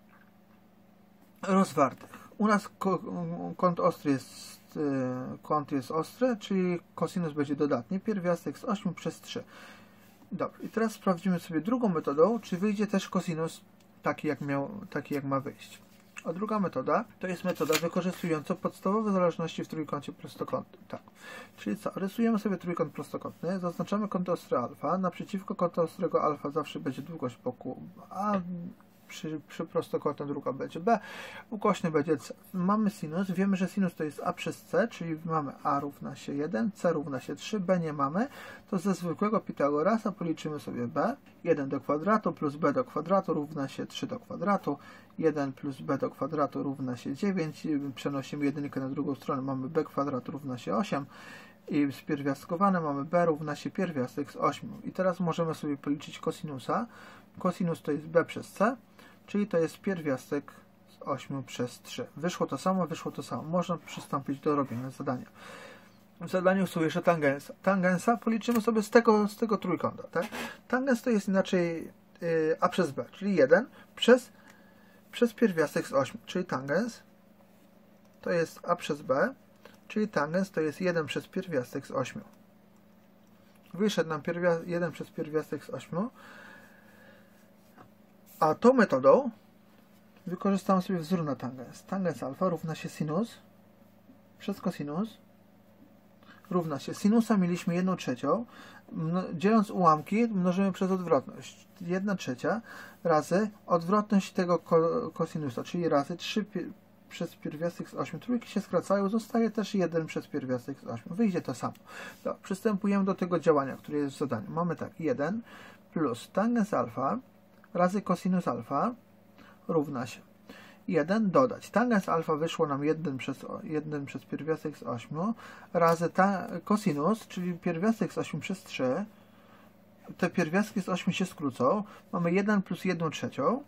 rozwartych. U nas kąt ostry jest, kąt jest ostry, czyli kosinus będzie dodatni. Pierwiastek z ośmiu przez trzy. Dobrze, i teraz sprawdzimy sobie drugą metodą, czy wyjdzie też kosinus taki jak, miał, taki jak ma wyjść. A druga metoda to jest metoda wykorzystująca podstawowe zależności w trójkącie prostokątnym. Tak. Czyli co? Rysujemy sobie trójkąt prostokątny, zaznaczamy kąt ostry alfa, naprzeciwko kąta ostrego alfa zawsze będzie długość boku A, przy, przy prostokątnym druga będzie B, ukośny będzie C. Mamy sinus, wiemy, że sinus to jest A przez C, czyli mamy A równa się jeden, C równa się trzy, B nie mamy, to ze zwykłego Pitagorasa policzymy sobie B, jeden do kwadratu plus B do kwadratu równa się trzy do kwadratu, jeden plus B do kwadratu równa się dziewięć, przenosimy jedynkę na drugą stronę, mamy B kwadrat równa się osiem, i spierwiastkowane mamy B równa się pierwiastek z ośmiu. I teraz możemy sobie policzyć kosinusa. Kosinus to jest B przez C, czyli to jest pierwiastek z ośmiu przez trzy. Wyszło to samo, wyszło to samo. Można przystąpić do robienia zadania. W zadaniu są jeszcze tangensa. Tangensa policzymy sobie z tego, z tego trójkąta. Tak? Tangens to jest inaczej yy, A przez B, czyli jeden przez, przez pierwiastek z ośmiu, czyli tangens to jest A przez B, czyli tangens to jest jeden przez pierwiastek z ośmiu. Wyszedł nam jeden przez pierwiastek z ośmiu. A tą metodą wykorzystamy sobie wzór na tangens. Tangens alfa równa się sinus przez kosinus równa się. Sinusa mieliśmy jedną trzecią. Dzieląc ułamki mnożymy przez odwrotność. jedna trzecia razy odwrotność tego kosinusa, czyli razy trzy przez pierwiastek z ośmiu. Trójki się skracają, zostaje też jeden przez pierwiastek z ośmiu. Wyjdzie to samo. Dobra, przystępujemy do tego działania, które jest w zadaniu. Mamy tak, jeden plus tangens alfa razy kosinus alfa równa się jeden dodać. Tangens alfa wyszło nam jeden przez, jeden przez pierwiastek z ośmiu razy ta, kosinus, czyli pierwiastek z ośmiu przez trzy. Te pierwiastki z ośmiu się skrócą. Mamy jeden plus jedną trzecią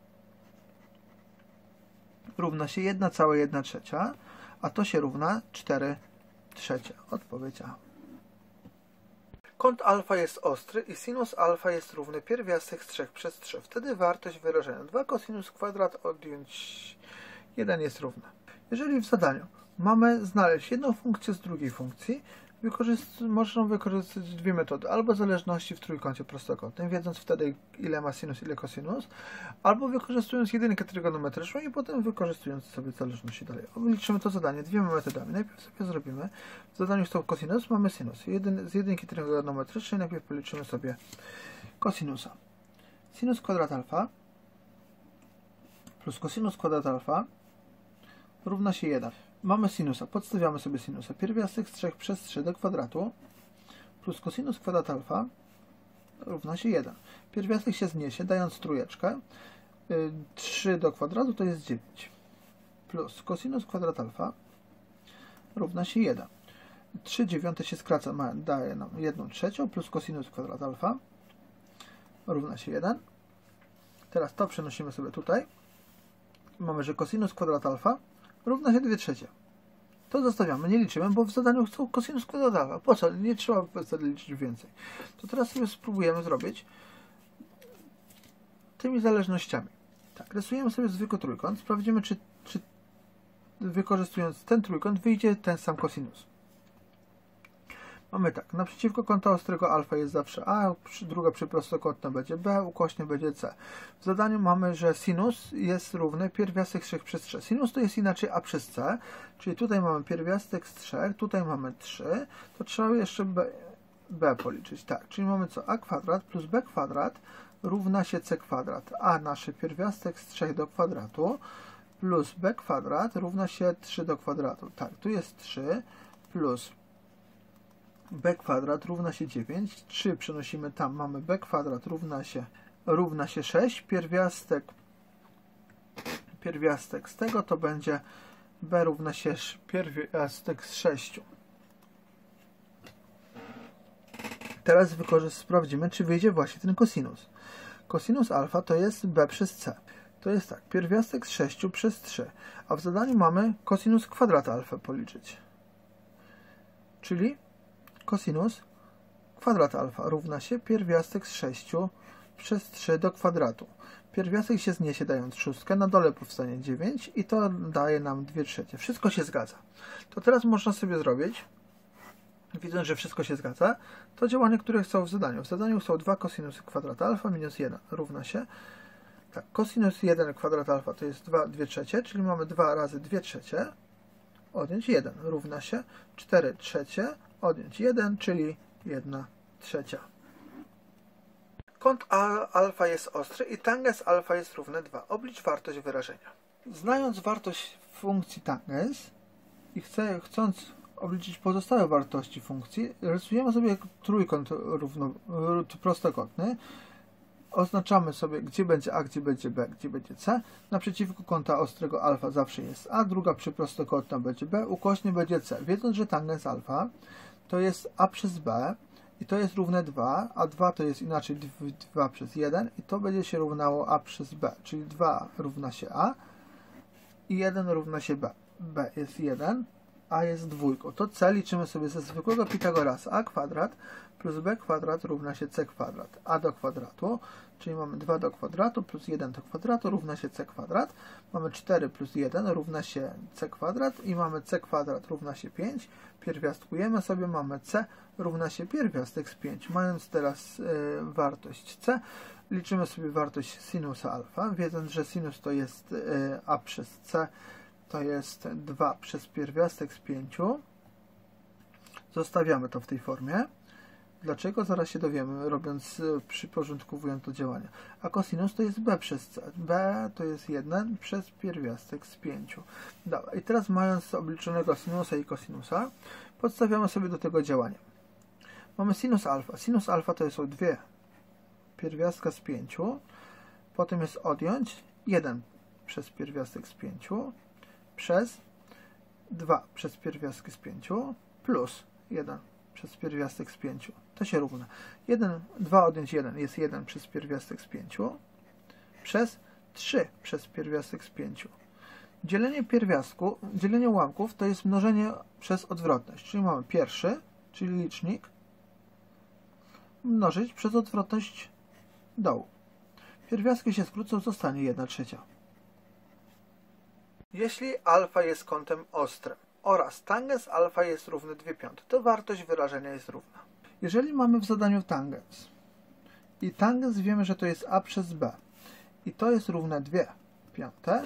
równa się jedna cała jedna trzecia, a to się równa cztery trzecie. Odpowiedź A. Kąt alfa jest ostry i sinus alfa jest równy pierwiastek z trzy przez trzy. Wtedy wartość wyrażenia dwa kosinus kwadrat odjąć jeden jest równa. Jeżeli w zadaniu mamy znaleźć jedną funkcję z drugiej funkcji, wykorzyst można wykorzystać dwie metody. Albo zależności w trójkącie prostokątnym, wiedząc wtedy ile ma sinus, ile kosinus, albo wykorzystując jedynkę trygonometryczną i potem wykorzystując sobie zależności dalej. Obliczymy to zadanie dwiema metodami. Najpierw sobie zrobimy, w zadaniu są kosinus, mamy sinus. Jedyn, z jedynki trygonometrycznej najpierw policzymy sobie kosinusa. Sinus kwadrat alfa plus kosinus kwadrat alfa równa się jeden. Mamy sinusa, podstawiamy sobie sinusa. Pierwiastek z trzy przez trzy do kwadratu plus kosinus kwadrat alfa równa się jeden. Pierwiastek się zniesie, dając trójeczkę. trzy do kwadratu to jest dziewięć. Plus kosinus kwadrat alfa równa się jeden. trzy dziewiąte się skraca, daje nam jedną trzecią plus kosinus kwadrat alfa równa się jeden. Teraz to przenosimy sobie tutaj. Mamy, że kosinus kwadrat alfa równa się dwie trzecie. To zostawiamy, nie liczymy, bo w zadaniu chcą kosinus kwadrat alfa. Po co? Nie trzeba wtedy liczyć więcej. To teraz sobie spróbujemy zrobić tymi zależnościami. Tak, rysujemy sobie zwykły trójkąt. Sprawdzimy, czy, czy wykorzystując ten trójkąt wyjdzie ten sam kosinus. Mamy tak, naprzeciwko kąta ostrego alfa jest zawsze A, druga przyprostokątna będzie B, ukośny będzie C. W zadaniu mamy, że sinus jest równy pierwiastek z trzy przez trzy. Sinus to jest inaczej A przez C, czyli tutaj mamy pierwiastek z trzy, tutaj mamy trzy, to trzeba jeszcze B, B policzyć. Tak, czyli mamy co? A kwadrat plus B kwadrat równa się C kwadrat. A nasze pierwiastek z trzy do kwadratu plus B kwadrat równa się trzy do kwadratu. Tak, tu jest trzy plus B kwadrat równa się dziewięć, trzy przenosimy tam, mamy B kwadrat równa się, równa się sześć, pierwiastek, pierwiastek z tego to będzie B równa się pierwiastek z sześciu. Teraz sprawdzimy, czy wyjdzie właśnie ten kosinus. Cosinus alfa to jest b przez c. To jest tak, pierwiastek z sześciu przez trzy, a w zadaniu mamy cosinus kwadrat alfa policzyć. Czyli cosinus kwadrat alfa równa się pierwiastek z sześciu przez trzy do kwadratu. Pierwiastek się zniesie dając szóstkę, na dole powstanie dziewięć i to daje nam dwie trzecie. Wszystko się zgadza. To teraz można sobie zrobić, widząc, że wszystko się zgadza, to działanie, które są w zadaniu. W zadaniu są dwa cosinusy kwadrat alfa minus jeden równa się. Tak, cosinus jeden kwadrat alfa to jest dwa, dwie trzecie, czyli mamy dwa razy dwie trzecie, odjąć jeden równa się cztery trzecie, odjąć jeden, czyli jedna trzecia. Kąt alfa jest ostry i tangens alfa jest równy dwa. Oblicz wartość wyrażenia. Znając wartość funkcji tangens i chcę, chcąc obliczyć pozostałe wartości funkcji, rysujemy sobie trójkąt równo, prostokątny. Oznaczamy sobie, gdzie będzie a, gdzie będzie b, gdzie będzie c. Naprzeciwko kąta ostrego alfa zawsze jest a, druga przyprostokątna będzie b, ukośny będzie c. Wiedząc, że tangens alfa to jest a przez b i to jest równe dwa, a dwa to jest inaczej dwa przez jeden i to będzie się równało a przez b, czyli dwa równa się a i jeden równa się b. b jest jeden, a jest dwójką. To c liczymy sobie ze zwykłego Pitagorasa. A kwadrat plus b kwadrat równa się c kwadrat. A do kwadratu, czyli mamy dwa do kwadratu plus jeden do kwadratu równa się c kwadrat. Mamy cztery plus jeden równa się c kwadrat i mamy c kwadrat równa się pięć. Pierwiastkujemy sobie, mamy c równa się pierwiastek z pięć. Mając teraz y, wartość c, liczymy sobie wartość sinusa alfa, wiedząc, że sinus to jest y, a przez c, to jest dwa przez pierwiastek z pięciu. Zostawiamy to w tej formie. Dlaczego? Zaraz się dowiemy, robiąc, przyporządkowując to działanie. A cosinus to jest b przez c. b to jest jeden przez pierwiastek z pięciu. Dobra, i teraz mając obliczonego sinusa i kosinusa, podstawiamy sobie do tego działanie. Mamy sinus alfa. Sinus alfa to są dwie pierwiastka z pięciu. Potem jest odjąć jeden przez pierwiastek z pięciu przez dwa przez pierwiastek z pięciu plus jeden przez pierwiastek z pięciu. To się równa. jeden, dwa odjąć jeden jest jeden przez pierwiastek z pięciu przez trzy przez pierwiastek z pięciu. Dzielenie pierwiastku, dzielenie ułamków to jest mnożenie przez odwrotność. Czyli mamy pierwszy, czyli licznik, mnożyć przez odwrotność dołu. Pierwiastki się skrócą, zostanie jedna trzecia. Jeśli alfa jest kątem ostrym oraz tangens alfa jest równy dwie piąte, to wartość wyrażenia jest równa. Jeżeli mamy w zadaniu tangens i tangens wiemy, że to jest a przez b i to jest równe dwie piąte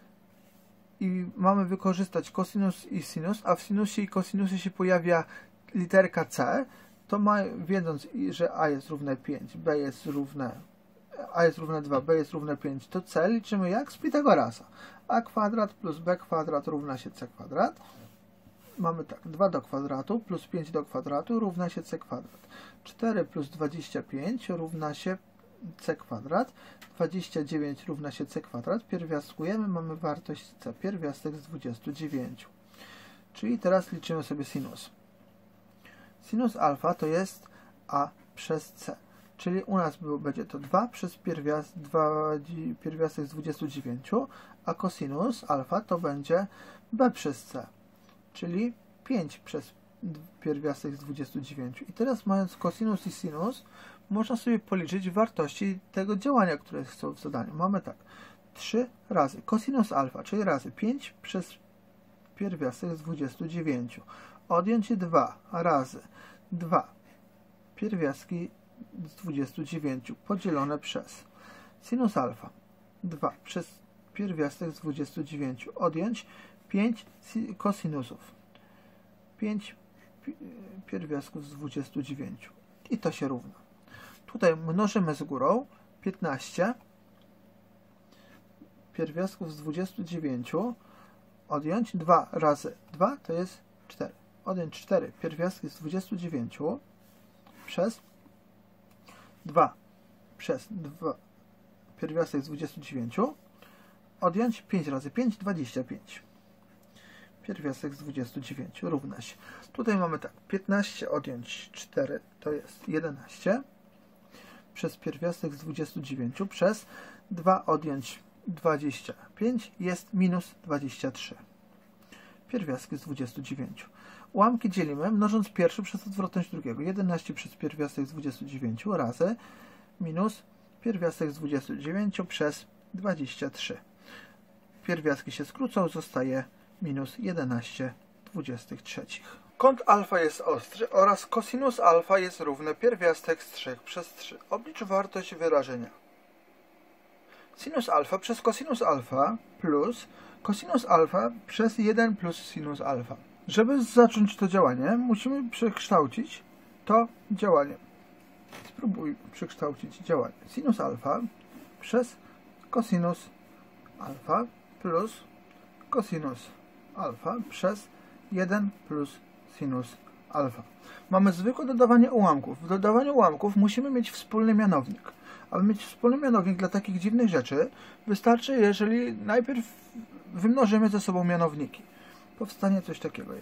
i mamy wykorzystać cosinus i sinus, a w sinusie i kosinusie się pojawia literka c, to ma, wiedząc, że a jest równe pięć, b jest równe a jest równe dwa, b jest równe pięć, to c liczymy jak z Pitagorasa. A kwadrat plus b kwadrat równa się c kwadrat. Mamy tak, dwa do kwadratu plus pięć do kwadratu równa się c kwadrat. cztery plus dwadzieścia pięć równa się c kwadrat. dwadzieścia dziewięć równa się c kwadrat. Pierwiastkujemy, mamy wartość c, pierwiastek z dwudziestu dziewięciu. Czyli teraz liczymy sobie sinus. Sinus alfa to jest a przez c. Czyli u nas było, będzie to dwa przez pierwiast, dwa, pierwiastek z dwudziestu dziewięciu, a cosinus alfa to będzie b przez c, czyli pięć przez pierwiastek z dwudziestu dziewięciu. I teraz mając cosinus i sinus, można sobie policzyć wartości tego działania, które są w zadaniu. Mamy tak, trzy razy cosinus alfa, czyli razy pięć przez pierwiastek z dwudziestu dziewięciu. Odjąć dwa razy dwa pierwiastki z dwudziestu dziewięciu podzielone przez sinus alfa dwa przez pierwiastek z dwudziestu dziewięciu odjąć pięć kosinusów pięć pierwiastków z dwudziestu dziewięciu i to się równa. Tutaj mnożymy z górą piętnaście pierwiastków z dwudziestu dziewięciu odjąć dwa razy dwa to jest cztery. Odjąć cztery pierwiastki z dwudziestu dziewięciu przez dwa przez dwa pierwiastek z dwudziestu dziewięciu odjąć pięć razy pięć, dwadzieścia pięć. Pierwiastek z dwudziestu dziewięciu równa się. Tutaj mamy tak, piętnaście odjąć cztery to jest jedenaście. przez pierwiastek z dwudziestu dziewięciu przez dwa odjąć dwadzieścia pięć jest minus dwadzieścia trzy. Pierwiastki z dwudziestu dziewięciu. Ułamki dzielimy mnożąc pierwszy przez odwrotność drugiego. jedenaście przez pierwiastek z dwudziestu dziewięciu razy minus pierwiastek z dwudziestu dziewięciu przez dwadzieścia trzy. Pierwiastki się skrócą, zostaje minus jedenaście dwudziestych trzecich. Kąt alfa jest ostry oraz kosinus alfa jest równy pierwiastek z trzech przez trzy. Oblicz wartość wyrażenia. Sinus alfa przez kosinus alfa plus kosinus alfa przez jeden plus sinus alfa. Żeby zacząć to działanie, musimy przekształcić to działanie. Spróbuj przekształcić działanie. Sinus alfa przez kosinus alfa plus kosinus alfa przez jeden plus sinus alfa. Mamy zwykłe dodawanie ułamków. W dodawaniu ułamków musimy mieć wspólny mianownik. Aby mieć wspólny mianownik dla takich dziwnych rzeczy, wystarczy, jeżeli najpierw wymnożymy ze sobą mianowniki. Powstanie coś takiego.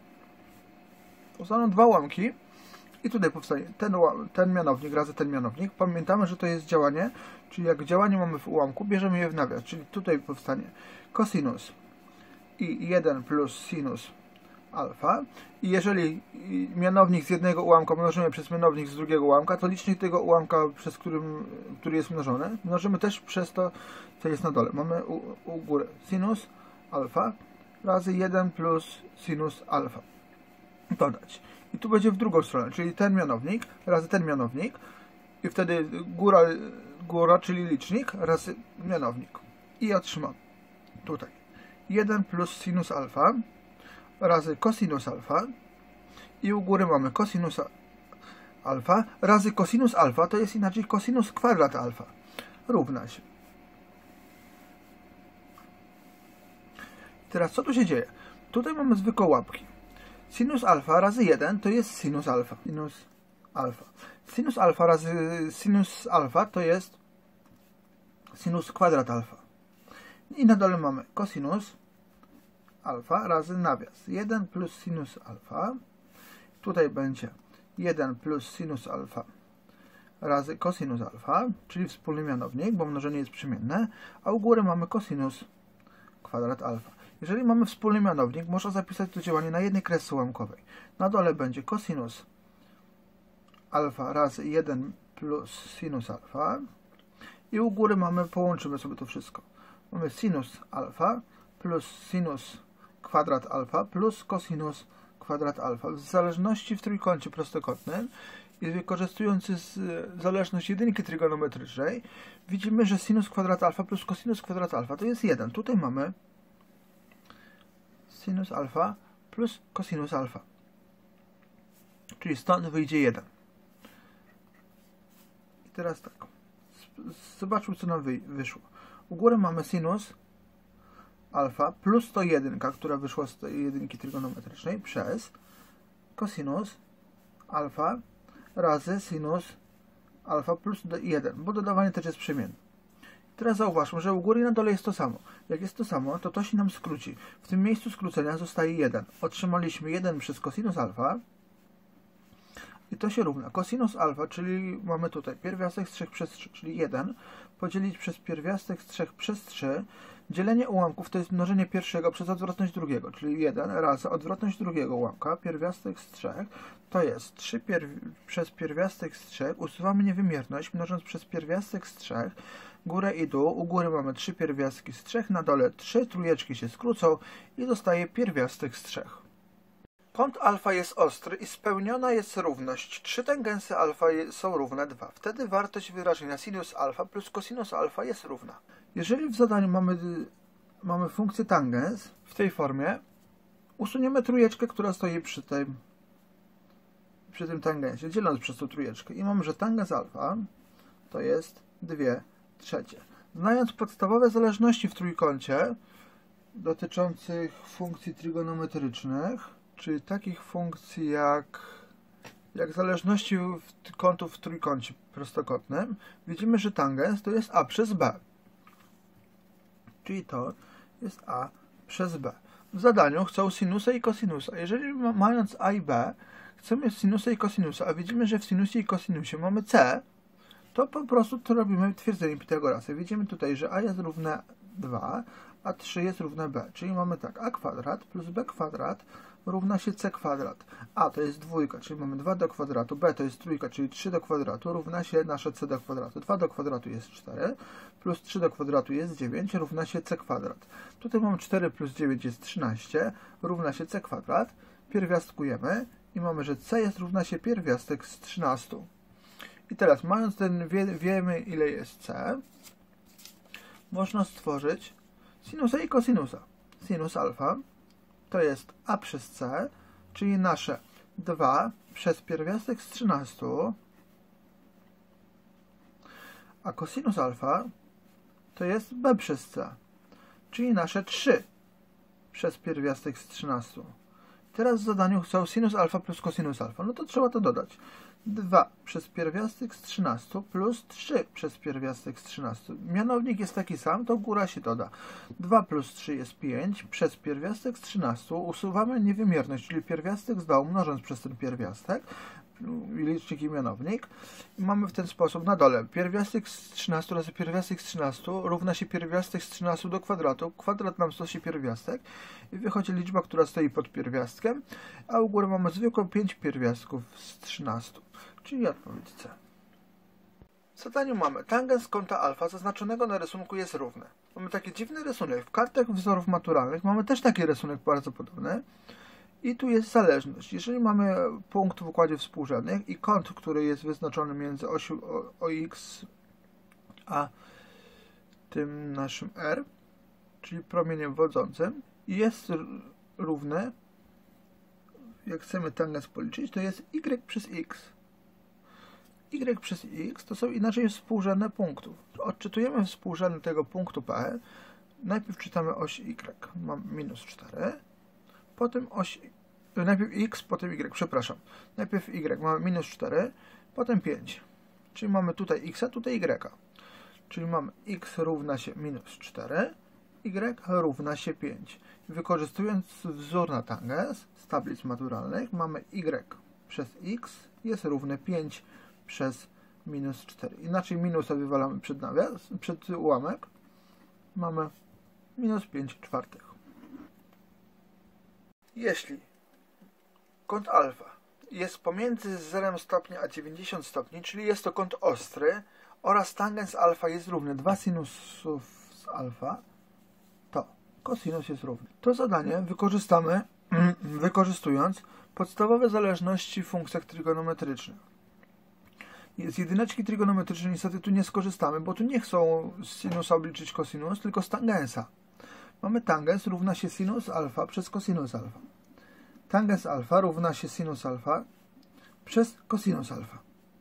Powstaną dwa ułamki i tutaj powstanie ten, ten mianownik razy ten mianownik. Pamiętamy, że to jest działanie, czyli jak działanie mamy w ułamku, bierzemy je w nawias, czyli tutaj powstanie cosinus i jeden plus sinus alfa. I jeżeli mianownik z jednego ułamka mnożymy przez mianownik z drugiego ułamka, to licznik tego ułamka, przez którym, który jest mnożony, mnożymy też przez to, co jest na dole. Mamy u, u góry sinus alfa razy jeden plus sinus alfa. Dodać. I tu będzie w drugą stronę, czyli ten mianownik razy ten mianownik i wtedy góra, góra czyli licznik razy mianownik. I otrzymam tutaj jeden plus sinus alfa razy cosinus alfa i u góry mamy cosinus alfa razy cosinus alfa, to jest inaczej cosinus kwadrat alfa, równa się. Teraz co tu się dzieje? Tutaj mamy zwykłe łapki. Sinus alfa razy jeden to jest sinus alfa. Sinus alfa. Sinus alfa razy sinus alfa to jest sinus kwadrat alfa. I na dole mamy cosinus alfa razy nawias. jeden plus sinus alfa. Tutaj będzie jeden plus sinus alfa razy cosinus alfa, czyli wspólny mianownik, bo mnożenie jest przemienne, a u góry mamy cosinus kwadrat alfa. Jeżeli mamy wspólny mianownik, można zapisać to działanie na jednej kresce ułamkowej. Na dole będzie cosinus alfa razy jeden plus sinus alfa i u góry mamy, połączymy sobie to wszystko. Mamy sinus alfa plus sinus kwadrat alfa plus cosinus kwadrat alfa. W zależności w trójkącie prostokątnym i wykorzystując zależność jedynki trygonometrycznej, widzimy, że sinus kwadrat alfa plus cosinus kwadrat alfa to jest jeden. Tutaj mamy sinus alfa plus cosinus alfa. Czyli stąd wyjdzie jeden. I teraz tak. Zobaczmy, co nam wyszło. U góry mamy sinus alfa plus sto jeden, która wyszła z tej jedynki trygonometrycznej, przez cosinus alfa razy sinus alfa plus jeden, bo dodawanie też jest przemienne. Teraz zauważmy, że u góry i na dole jest to samo. Jak jest to samo, to to się nam skróci. W tym miejscu skrócenia zostaje jeden. Otrzymaliśmy jeden przez cosinus alfa i to się równa. Cosinus alfa, czyli mamy tutaj pierwiastek z trzech przez trzy, czyli jeden podzielić przez pierwiastek z trzech przez trzy. Dzielenie ułamków to jest mnożenie pierwszego przez odwrotność drugiego, czyli jeden razy odwrotność drugiego ułamka, pierwiastek z trzech, to jest trzy pierw przez pierwiastek z trzech, usuwamy niewymierność, mnożąc przez pierwiastek z trzech, górę i dół, u góry mamy trzy pierwiastki z trzech, na dole trzy trójeczki się skrócą i zostaje pierwiastek z trzech. Kąt alfa jest ostry i spełniona jest równość. Trzy tangensy alfa są równe dwa. Wtedy wartość wyrażenia sinus alfa plus cosinus alfa jest równa. Jeżeli w zadaniu mamy, mamy funkcję tangens w tej formie, usuniemy trójeczkę, która stoi przy tym, przy tym tangensie, dzieląc przez tą trójeczkę. I mamy, że tangens alfa to jest dwie trzecie. Znając podstawowe zależności w trójkącie dotyczących funkcji trygonometrycznych, czyli takich funkcji jak, jak zależności kątów w trójkącie prostokątnym, widzimy, że tangens to jest a przez b. Czyli to jest a przez b. W zadaniu chcą sinusa i kosinusa. Jeżeli mając a i b chcemy sinusa i kosinusa, a widzimy, że w sinusie i kosinusie mamy c, to po prostu to robimy twierdzenie Pitagorasa. Widzimy tutaj, że a jest równe dwa, a trzy jest równe b. Czyli mamy tak, a kwadrat plus b kwadrat równa się c kwadrat. A to jest dwójka, czyli mamy dwa do kwadratu, b to jest trójka, czyli trzy do kwadratu równa się nasze c do kwadratu. dwa do kwadratu jest cztery, plus trzy do kwadratu jest dziewięć, równa się c kwadrat. Tutaj mamy cztery plus dziewięć jest trzynaście, równa się c kwadrat. Pierwiastkujemy i mamy, że c jest równa się pierwiastek z trzynastu. I teraz, mając ten, wie, wiemy ile jest c, można stworzyć sinusa i kosinusa. Sinus alfa to jest a przez c, czyli nasze dwa przez pierwiastek z trzynastu, a kosinus alfa to jest b przez c, czyli nasze trzy przez pierwiastek z trzynastu. Teraz w zadaniu chcą sinus alfa plus kosinus alfa, no to trzeba to dodać. dwa przez pierwiastek z trzynastu plus trzy przez pierwiastek z trzynastu. Mianownik jest taki sam, to góra się doda. dwa plus trzy jest pięć, przez pierwiastek z trzynastu usuwamy niewymierność, czyli pierwiastek z dołu mnożąc przez ten pierwiastek, licznik i mianownik. I mamy w ten sposób na dole pierwiastek z trzynastu razy pierwiastek z trzynastu równa się pierwiastek z trzynastu do kwadratu. Kwadrat nam znosi pierwiastek i wychodzi liczba, która stoi pod pierwiastkiem, a u góry mamy zwykłe pięć pierwiastków z trzynastu, czyli odpowiedź C. W zadaniu mamy tangens kąta alfa zaznaczonego na rysunku jest równy. Mamy taki dziwny rysunek. W kartach wzorów maturalnych mamy też taki rysunek bardzo podobny. I tu jest zależność. Jeżeli mamy punkt w układzie współrzędnych i kąt, który jest wyznaczony między osią o x a tym naszym r, czyli promieniem wodzącym, jest równy, jak chcemy tangens policzyć, to jest y przez x. Y przez x to są inaczej współrzędne punktów. Odczytujemy współrzędne tego punktu P. Najpierw czytamy oś y, mam minus cztery. Potem oś, najpierw x, potem y, przepraszam. Najpierw y mamy minus cztery, potem pięć. Czyli mamy tutaj x, a tutaj y. Czyli mamy x równa się minus cztery, y równa się pięć. Wykorzystując wzór na tangens z tablic maturalnych, mamy y przez x jest równe pięć przez minus cztery. Inaczej minusa wywalamy przed nawias, przed ułamek. Mamy minus pięć czwartych. Jeśli kąt alfa jest pomiędzy zerem stopnia a dziewięćdziesiąt stopni, czyli jest to kąt ostry, oraz tangens alfa jest równy dwa sinusów z alfa, to kosinus jest równy. To zadanie wykorzystamy wykorzystując podstawowe zależności w funkcjach trygonometrycznych. Z jedyneczki trygonometrycznej niestety tu nie skorzystamy, bo tu nie chcą z sinusa obliczyć kosinus, tylko z tangensa. Mamy tangens równa się sinus alfa przez kosinus alfa. Tangens alfa równa się sinus alfa przez kosinus alfa.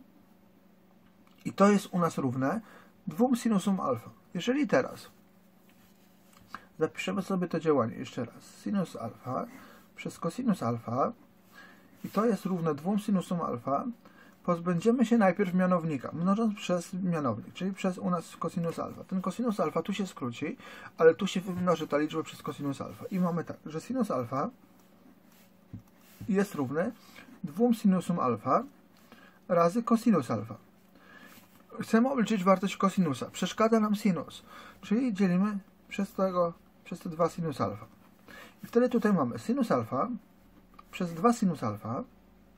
I to jest u nas równe dwóm sinusom alfa. Jeżeli teraz zapiszemy sobie to działanie jeszcze raz. Sinus alfa przez kosinus alfa i to jest równe dwóm sinusom alfa, pozbędziemy się najpierw mianownika, mnożąc przez mianownik, czyli przez u nas kosinus alfa. Ten kosinus alfa tu się skróci, ale tu się wymnoży ta liczba przez kosinus alfa. I mamy tak, że sinus alfa jest równy dwóm sinusom alfa razy kosinus alfa. Chcemy obliczyć wartość kosinusa. Przeszkadza nam sinus, czyli dzielimy przez, tego, przez te dwa sinus alfa. I wtedy tutaj mamy sinus alfa przez dwa sinus alfa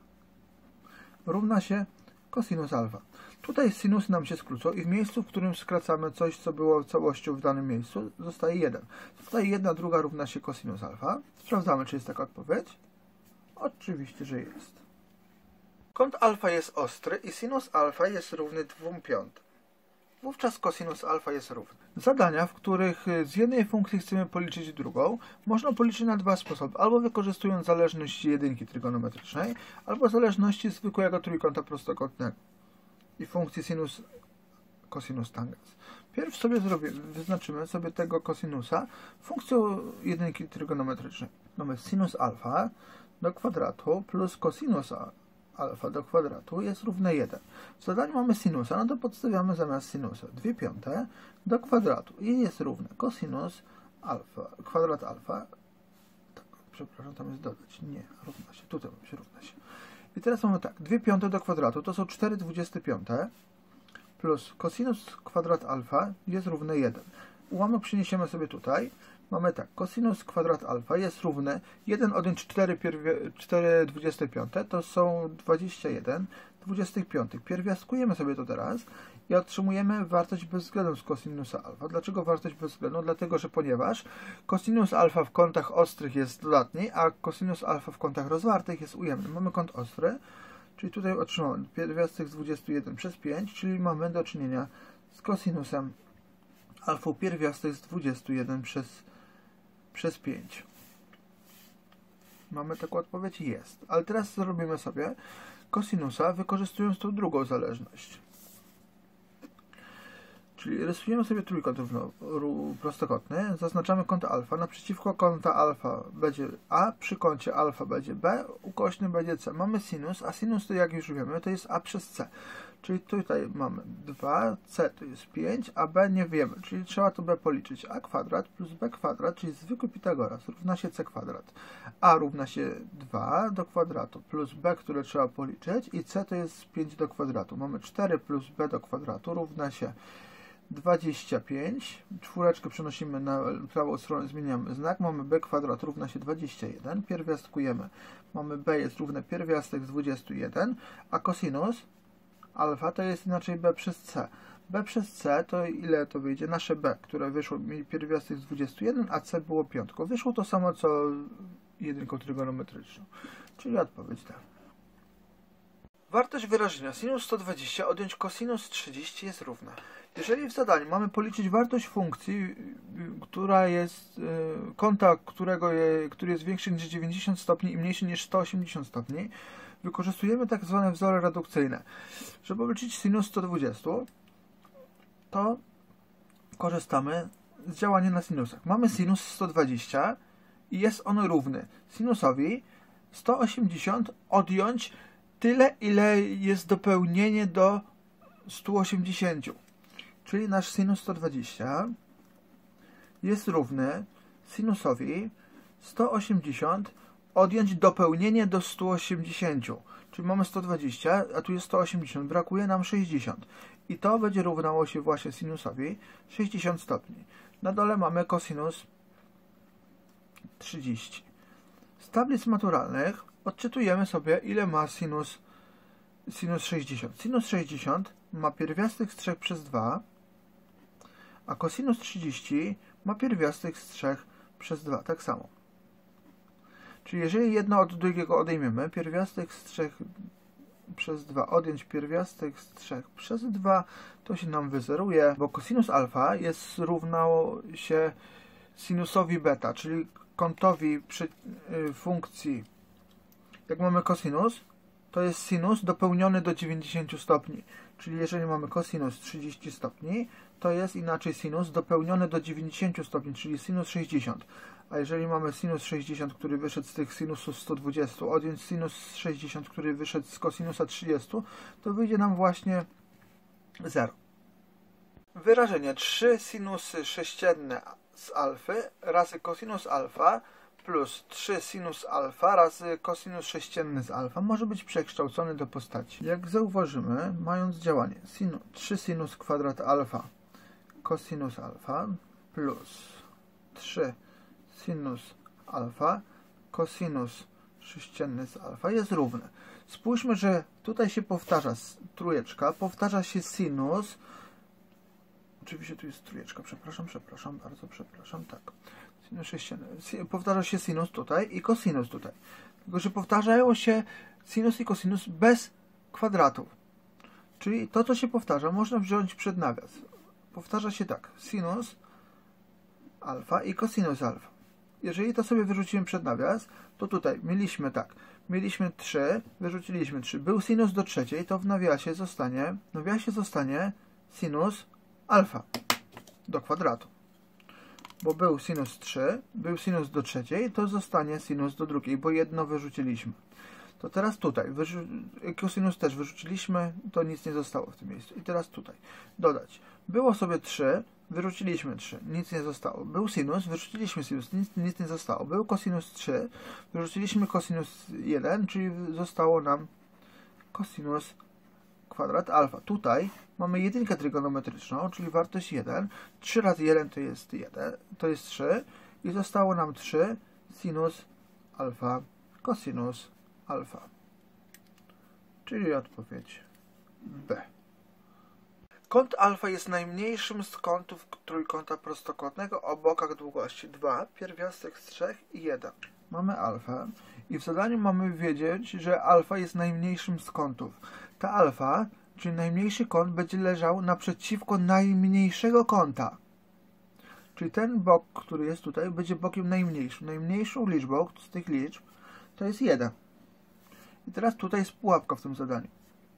równa się kosinus alfa. Tutaj sinusy nam się skrócą i w miejscu, w którym skracamy coś, co było całością w danym miejscu, zostaje jeden. Zostaje jedna druga równa się kosinus alfa. Sprawdzamy, czy jest taka odpowiedź. Oczywiście, że jest. Kąt alfa jest ostry i sinus alfa jest równy dwóm piątym. Wówczas kosinus alfa jest równy. Zadania, w których z jednej funkcji chcemy policzyć drugą, można policzyć na dwa sposoby. Albo wykorzystując zależność jedynki trygonometrycznej, albo zależności zwykłego trójkąta prostokątnego i funkcji sinus, kosinus, tangens. Pierw sobie zrobimy, wyznaczymy sobie tego kosinusa funkcją jedynki trygonometrycznej. Mamy sinus alfa do kwadratu plus kosinus alfa do kwadratu jest równe jeden. W zadaniu mamy sinusa, no to podstawiamy zamiast sinusa dwie piąte do kwadratu i jest równe kosinus alfa, kwadrat alfa, tak, przepraszam, tam jest dodać, nie, równa się, tutaj się równa się. I teraz mamy tak, dwie piąte do kwadratu to są cztery dwudzieste piąte plus cosinus kwadrat alfa jest równy jeden. Ułamek przeniesiemy sobie tutaj. Mamy tak, cosinus kwadrat alfa jest równy jeden odjąć cztery, cztery dwadzieścia pięć, to są dwadzieścia jeden dwadzieścia pięć. Pierwiastkujemy sobie to teraz i otrzymujemy wartość bezwzględną z cosinusa alfa. Dlaczego wartość bezwzględną? Dlatego, że ponieważ cosinus alfa w kątach ostrych jest dodatni, a cosinus alfa w kątach rozwartych jest ujemny. Mamy kąt ostry, czyli tutaj otrzymamy pierwiastek z dwudziestu jeden przez pięć, czyli mamy do czynienia z cosinusem alfa pierwiastek z dwudziestu jeden przez, przez pięć. Mamy taką odpowiedź? Jest. Ale teraz zrobimy sobie kosinusa, wykorzystując tą drugą zależność. Czyli rysujemy sobie trójkąt prostokątny, zaznaczamy kąt alfa, naprzeciwko kąta alfa będzie a, przy kącie alfa będzie b, ukośny będzie c. Mamy sinus, a sinus to jak już wiemy, to jest a przez c. Czyli tutaj mamy dwa, c to jest pięć, a b nie wiemy, czyli trzeba to b policzyć. A kwadrat plus b kwadrat, czyli zwykły Pitagoras, równa się c kwadrat. A równa się dwa do kwadratu plus b, które trzeba policzyć, i c to jest pięć do kwadratu. Mamy cztery plus b do kwadratu równa się dwadzieścia pięć, czwóreczkę przenosimy na prawą stronę, zmieniamy znak, mamy b kwadrat równa się dwadzieścia jeden, pierwiastkujemy, mamy b jest równe pierwiastek z dwudziestu jeden, a cosinus alfa to jest inaczej b przez c. B przez c to ile to wyjdzie? Nasze b, które wyszło mi pierwiastek z dwudziestu jeden, a c było piątką. Wyszło to samo co jedynką trygonometryczną, czyli odpowiedź tak. Wartość wyrażenia sinus sto dwadzieścia odjąć cosinus trzydzieści jest równa. Jeżeli w zadaniu mamy policzyć wartość funkcji, która jest, kąta, którego je, który jest większy niż dziewięćdziesiąt stopni i mniejszy niż sto osiemdziesiąt stopni, wykorzystujemy tak zwane wzory redukcyjne. Żeby obliczyć sinus sto dwadzieścia, to korzystamy z działania na sinusach. Mamy sinus sto dwadzieścia i jest on równy sinusowi sto osiemdziesiąt odjąć tyle, ile jest dopełnienie do stu osiemdziesięciu. Czyli nasz sinus sto dwadzieścia jest równy sinusowi sto osiemdziesiąt odjąć dopełnienie do stu osiemdziesięciu. Czyli mamy sto dwadzieścia, a tu jest sto osiemdziesiąt. Brakuje nam sześćdziesiąt. I to będzie równało się właśnie sinusowi sześćdziesiąt stopni. Na dole mamy cosinus trzydzieści. Z tablic maturalnych odczytujemy sobie, ile ma sinus, sinus sześćdziesiąt. Sinus sześćdziesiąt ma pierwiastek z trzech przez dwa, a cosinus trzydzieści ma pierwiastek z trzech przez dwa. Tak samo. Czyli jeżeli jedno od drugiego odejmiemy, pierwiastek z trzech przez dwa odjąć pierwiastek z trzech przez dwa, to się nam wyzeruje, bo cosinus alfa jest równało się sinusowi beta, czyli kątowi przy y, funkcji. Jak mamy cosinus, to jest sinus dopełniony do dziewięćdziesięciu stopni. Czyli jeżeli mamy cosinus trzydzieści stopni, to jest inaczej sinus dopełniony do dziewięćdziesięciu stopni, czyli sinus sześćdziesiąt. A jeżeli mamy sinus sześćdziesiąt, który wyszedł z tych sinusów sto dwadzieścia, odjąć sinus sześćdziesiąt, który wyszedł z kosinusa trzydziestu, to wyjdzie nam właśnie zero. Wyrażenie trzy sinusy sześcienne z alfy razy cosinus alfa plus trzy sinus alfa razy cosinus sześcienny z alfa może być przekształcony do postaci. Jak zauważymy, mając działanie sinu, trzy sinus kwadrat alfa cosinus alfa plus trzy sinus alfa cosinus sześcienny z alfa jest równe. Spójrzmy, że tutaj się powtarza trójeczka, powtarza się sinus. Oczywiście tu jest trójeczka, przepraszam, przepraszam, bardzo przepraszam, tak. Sinus sześcienny. Powtarza się sinus tutaj i cosinus tutaj. Tylko że powtarzają się sinus i cosinus bez kwadratów. Czyli to, co się powtarza, można wziąć przed nawias. Powtarza się tak, sinus alfa i cosinus alfa. Jeżeli to sobie wyrzucimy przed nawias, to tutaj mieliśmy tak, mieliśmy trzy, wyrzuciliśmy trzy. Był sinus do trzeciej, to w nawiasie zostanie, w nawiasie zostanie sinus alfa do kwadratu. Bo był sinus trzy, był sinus do trzeciej, to zostanie sinus do drugiej, bo jedno wyrzuciliśmy. To teraz tutaj, cosinus też wyrzuciliśmy, to nic nie zostało w tym miejscu. I teraz tutaj, dodać. Było sobie trzy, wyrzuciliśmy trzy, nic nie zostało. Był sinus, wyrzuciliśmy sinus, nic, nic nie zostało. Był cosinus trzy, wyrzuciliśmy cosinus jeden, czyli zostało nam cosinus kwadrat alfa. Tutaj mamy jedynkę trygonometryczną, czyli wartość jeden. trzy razy jeden to jest jeden, to jest trzy i zostało nam trzy sinus alfa cosinus alfa. Czyli odpowiedź B. Kąt alfa jest najmniejszym z kątów trójkąta prostokątnego o bokach długości dwa, pierwiastek z trzech i jeden. Mamy alfę i w zadaniu mamy wiedzieć, że alfa jest najmniejszym z kątów. Ta alfa, czyli najmniejszy kąt, będzie leżał naprzeciwko najmniejszego kąta. Czyli ten bok, który jest tutaj, będzie bokiem najmniejszym. Najmniejszą liczbą z tych liczb to jest jeden. I teraz tutaj jest pułapka w tym zadaniu.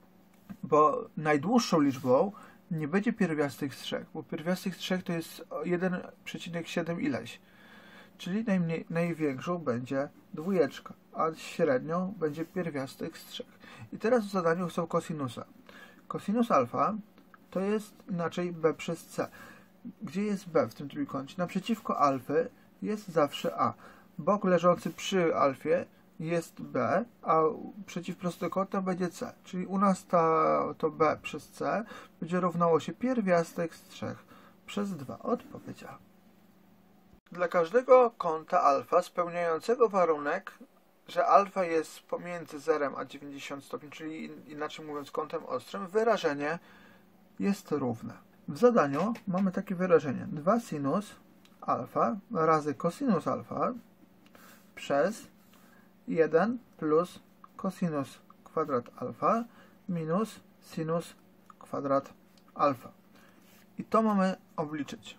Bo najdłuższą liczbą nie będzie pierwiastek z trzech, bo pierwiastek z trzech to jest jeden przecinek siedem ileś. Czyli najmniej, największą będzie dwójeczka, a średnią będzie pierwiastek z trzech. I teraz w zadaniu chcą kosinusa. Kosinus alfa to jest inaczej b przez c. Gdzie jest b w tym trójkącie? Naprzeciwko alfy jest zawsze a. Bok leżący przy alfie jest b, a przeciw prostokąta będzie c. Czyli u nas ta, to b przez c będzie równało się pierwiastek z trzech przez dwa. Odpowiedź A. Dla każdego kąta alfa spełniającego warunek, że alfa jest pomiędzy zerem a dziewięćdziesiąt stopni, czyli inaczej mówiąc kątem ostrym, wyrażenie jest równe. W zadaniu mamy takie wyrażenie: dwa sinus alfa razy cosinus alfa przez jeden plus cosinus kwadrat alfa minus sinus kwadrat alfa. I to mamy obliczyć.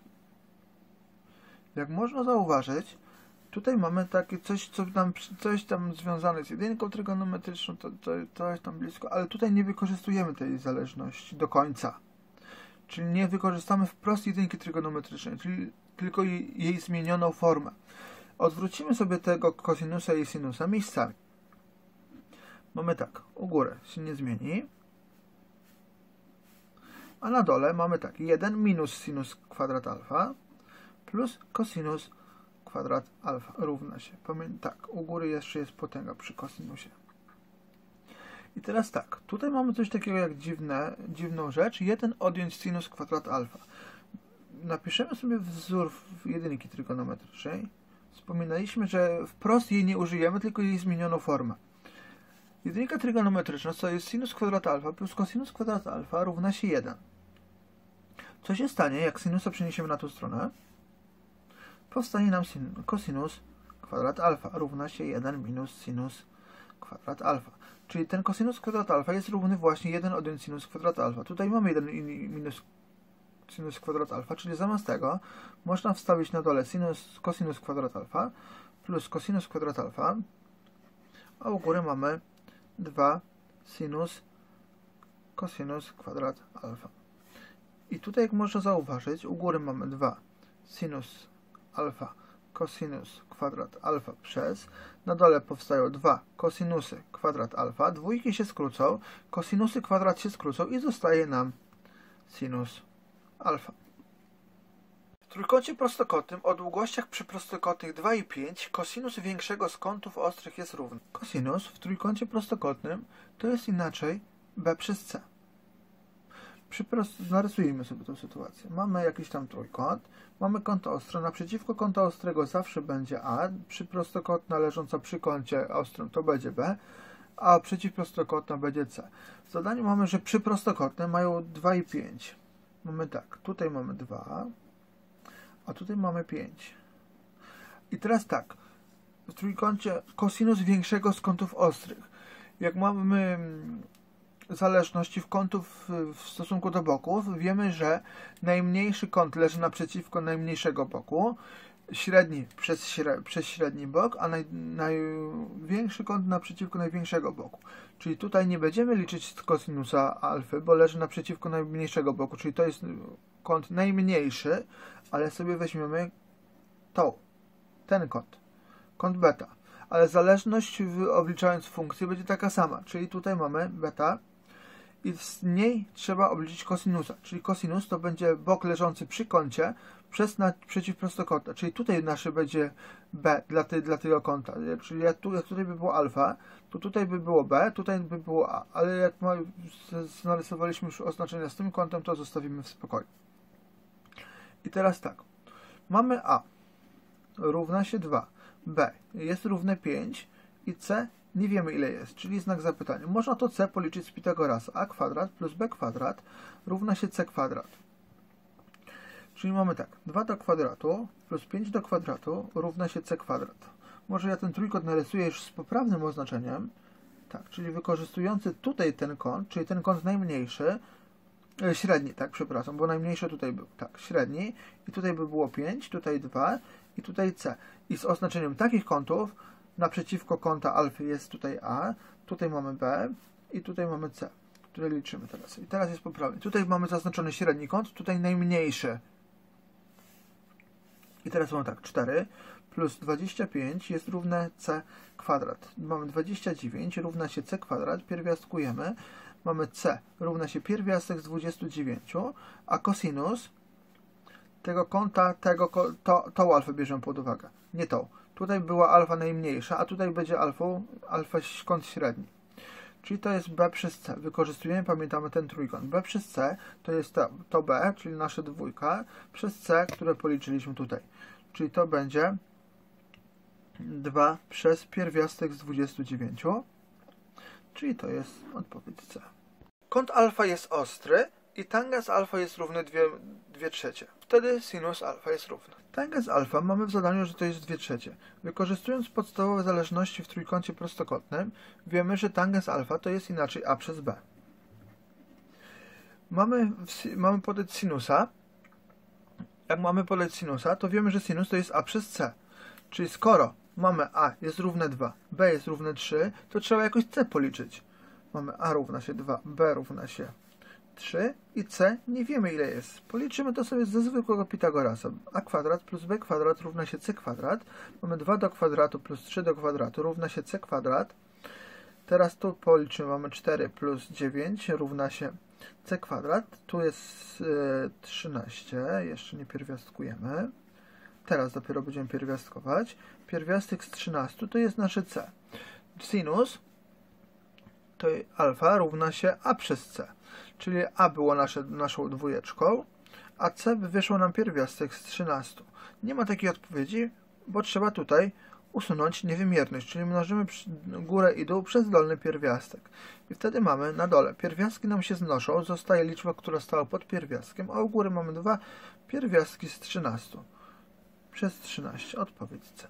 Jak można zauważyć, tutaj mamy takie coś, co tam, coś tam związane z jedynką trygonometryczną, to, to, to jest tam blisko, ale tutaj nie wykorzystujemy tej zależności do końca. Czyli nie wykorzystamy wprost jedynki trygonometrycznej, czyli tylko jej, jej zmienioną formę. Odwrócimy sobie tego kosinusa i sinusa miejscami. Mamy tak, u góry się nie zmieni, a na dole mamy tak, jeden minus sinus kwadrat alfa plus cosinus kwadrat alfa równa się. Pamiętaj, tak, u góry jeszcze jest potęga przy kosinusie. I teraz tak, tutaj mamy coś takiego jak dziwne, dziwną rzecz, jeden odjąć sinus kwadrat alfa. Napiszemy sobie wzór w jedynki trygonometrycznej. Wspominaliśmy, że wprost jej nie użyjemy, tylko jej zmienioną formę. Jedynka trygonometryczna to jest sinus kwadrat alfa plus cosinus kwadrat alfa równa się jeden. Co się stanie, jak sinusa przeniesiemy na tą stronę? Powstanie nam sin, cosinus kwadrat alfa równa się jeden minus sinus kwadrat alfa. Czyli ten cosinus kwadrat alfa jest równy właśnie jeden odjąć sinus kwadrat alfa. Tutaj mamy jeden minus sinus kwadrat alfa, czyli zamiast tego można wstawić na dole sinus, cosinus kwadrat alfa plus cosinus kwadrat alfa, a u góry mamy dwa sinus cosinus kwadrat alfa. I tutaj, jak można zauważyć, u góry mamy dwa sinus alfa cosinus kwadrat alfa przez, na dole powstają dwa cosinusy kwadrat alfa, dwójki się skrócą, cosinusy kwadrat się skrócą i zostaje nam sinus alfa. W trójkącie prostokątnym o długościach przyprostokątnych dwa i pięć kosinus większego z kątów ostrych jest równy. Kosinus w trójkącie prostokątnym to jest inaczej b przez c. Narysujmy sobie tę sytuację. Mamy jakiś tam trójkąt, mamy kąt ostry, naprzeciwko kąta ostrego zawsze będzie a, przyprostokątna leżąca przy kącie ostrym to będzie b, a przeciwprostokątna będzie c. W zadaniu mamy, że przyprostokątne mają dwa i pięć. Mamy tak, tutaj mamy dwa, a tutaj mamy pięć. I teraz tak, w trójkącie kosinus większego z kątów ostrych. Jak mamy zależności w kątów w stosunku do boków, wiemy, że najmniejszy kąt leży naprzeciwko najmniejszego boku, średni przez, śre, przez średni bok, a naj, największy kąt naprzeciwko największego boku. Czyli tutaj nie będziemy liczyć z kosinusa alfy, bo leży naprzeciwko najmniejszego boku, czyli to jest kąt najmniejszy, ale sobie weźmiemy tą, ten kąt, kąt beta. Ale zależność obliczając funkcję będzie taka sama, czyli tutaj mamy beta i z niej trzeba obliczyć kosinusa, czyli kosinus to będzie bok leżący przy kącie przez naprzeciw prostokąta, czyli tutaj nasze będzie b dla, te, dla tego kąta, czyli jak, tu, jak tutaj by było alfa, to tutaj by było b, tutaj by było a, ale jak ma, narysowaliśmy już oznaczenia z tym kątem, to zostawimy w spokoju. I teraz tak, mamy a równa się dwa, b jest równe pięć i c nie wiemy ile jest, czyli znak zapytania. Można to c policzyć z Pitagorasa. A kwadrat plus b kwadrat równa się c kwadrat. Czyli mamy tak, dwa do kwadratu plus pięć do kwadratu równa się c kwadrat. Może ja ten trójkąt narysuję już z poprawnym oznaczeniem. Tak, czyli wykorzystujący tutaj ten kąt, czyli ten kąt najmniejszy, e, średni, tak, przepraszam, bo najmniejszy tutaj był, tak, średni. I tutaj by było pięć, tutaj dwa i tutaj c. I z oznaczeniem takich kątów naprzeciwko kąta alfy jest tutaj a, tutaj mamy b i tutaj mamy c, które liczymy teraz. I teraz jest poprawnie. Tutaj mamy zaznaczony średni kąt, tutaj najmniejszy. I teraz mamy tak, cztery plus dwadzieścia pięć jest równe c kwadrat. Mamy dwadzieścia dziewięć równa się c kwadrat, pierwiastkujemy. Mamy c równa się pierwiastek z dwudziestu dziewięciu, a kosinus tego kąta, tego, to, tą alfę bierzemy pod uwagę, nie tą. Tutaj była alfa najmniejsza, a tutaj będzie alfą, alfa kąt średni. Czyli to jest b przez c. Wykorzystujemy, pamiętamy ten trójkąt. B przez c to jest to, to b, czyli nasze dwójka, przez c, które policzyliśmy tutaj. Czyli to będzie dwa przez pierwiastek z dwudziestu dziewięciu, czyli to jest odpowiedź c. Kąt alfa jest ostry i tangens alfa jest równy dwie trzecie. Wtedy sinus alfa jest równy. Tangens alfa mamy w zadaniu, że to jest dwie trzecie. Wykorzystując podstawowe zależności w trójkącie prostokątnym, wiemy, że tangens alfa to jest inaczej a przez b. Mamy, mamy podać sinusa. Jak mamy podać sinusa, to wiemy, że sinus to jest a przez c. Czyli skoro mamy a jest równe dwa, b jest równe trzy, to trzeba jakoś c policzyć. Mamy a równa się dwa, b równa się trzy i c nie wiemy ile jest. Policzymy to sobie ze zwykłego Pitagorasa. A kwadrat plus b kwadrat równa się c kwadrat. Mamy dwa do kwadratu plus trzy do kwadratu równa się c kwadrat. Teraz tu policzymy. Mamy cztery plus dziewięć równa się c kwadrat. Tu jest yy, trzynaście. Jeszcze nie pierwiastkujemy. Teraz dopiero będziemy pierwiastkować. Pierwiastek z trzynastu to jest nasze c. Sinus to alfa równa się a przez c. Czyli a było nasze, naszą dwójeczką, a c by wyszło nam pierwiastek z trzynastu. Nie ma takiej odpowiedzi, bo trzeba tutaj usunąć niewymierność, czyli mnożymy górę i dół przez dolny pierwiastek. I wtedy mamy na dole pierwiastki nam się znoszą, zostaje liczba, która stała pod pierwiastkiem, a u góry mamy dwa pierwiastki z trzynastu. Przez trzynaście. Odpowiedź C.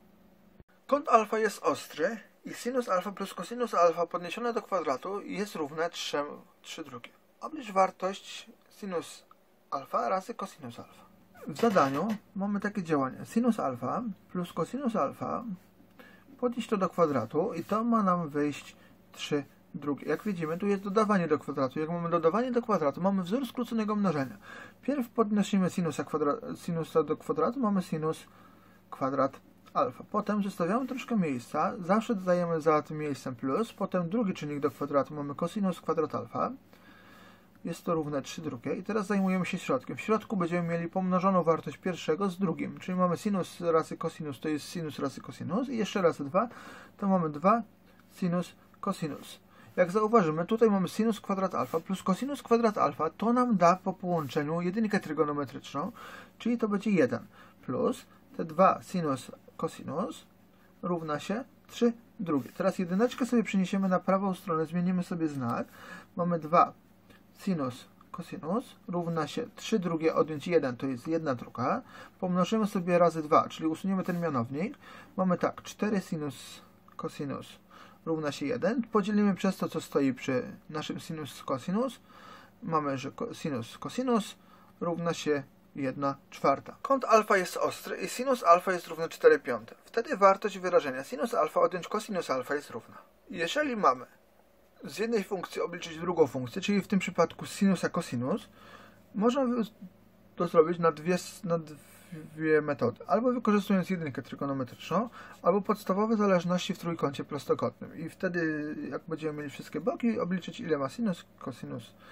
Kąt alfa jest ostry i sinus alfa plus cosinus alfa podniesione do kwadratu jest równe trzy drugie. Oblicz wartość sinus alfa razy cosinus alfa. W zadaniu mamy takie działanie. Sinus alfa plus cosinus alfa podnieść to do kwadratu i to ma nam wyjść trzy drugie. Jak widzimy, tu jest dodawanie do kwadratu. Jak mamy dodawanie do kwadratu, mamy wzór skróconego mnożenia. Pierw podnosimy sinusa, sinusa do kwadratu, mamy sinus kwadrat alfa. Potem zostawiamy troszkę miejsca, zawsze dodajemy za tym miejscem plus, potem drugi czynnik do kwadratu, mamy cosinus kwadrat alfa. Jest to równe trzy drugie. I teraz zajmujemy się środkiem. W środku będziemy mieli pomnożoną wartość pierwszego z drugim, czyli mamy sinus razy cosinus, to jest sinus razy cosinus i jeszcze razy dwa, to mamy dwa sinus cosinus. Jak zauważymy, tutaj mamy sinus kwadrat alfa plus cosinus kwadrat alfa, to nam da po połączeniu jedynkę trygonometryczną, czyli to będzie jeden plus te dwa sinus cosinus równa się trzy drugie. Teraz jedyneczkę sobie przeniesiemy na prawą stronę, zmienimy sobie znak. Mamy dwa sinus cosinus równa się trzy drugie odjąć jeden, to jest jedna druga. Pomnożymy sobie razy dwa, czyli usuniemy ten mianownik. Mamy tak, cztery sinus cosinus równa się jeden. Podzielimy przez to, co stoi przy naszym sinus cosinus. Mamy, że sinus cosinus równa się jedna czwarta. Kąt alfa jest ostry i sinus alfa jest równy cztery piąte. Wtedy wartość wyrażenia sinus alfa odjąć cosinus alfa jest równa. Jeżeli mamy z jednej funkcji obliczyć drugą funkcję, czyli w tym przypadku sinusa cosinus, można to zrobić na dwie, na dwie metody. Albo wykorzystując jedynkę trygonometryczną, albo podstawowe zależności w trójkącie prostokątnym. I wtedy, jak będziemy mieli wszystkie boki, obliczyć ile ma sinus, cosinus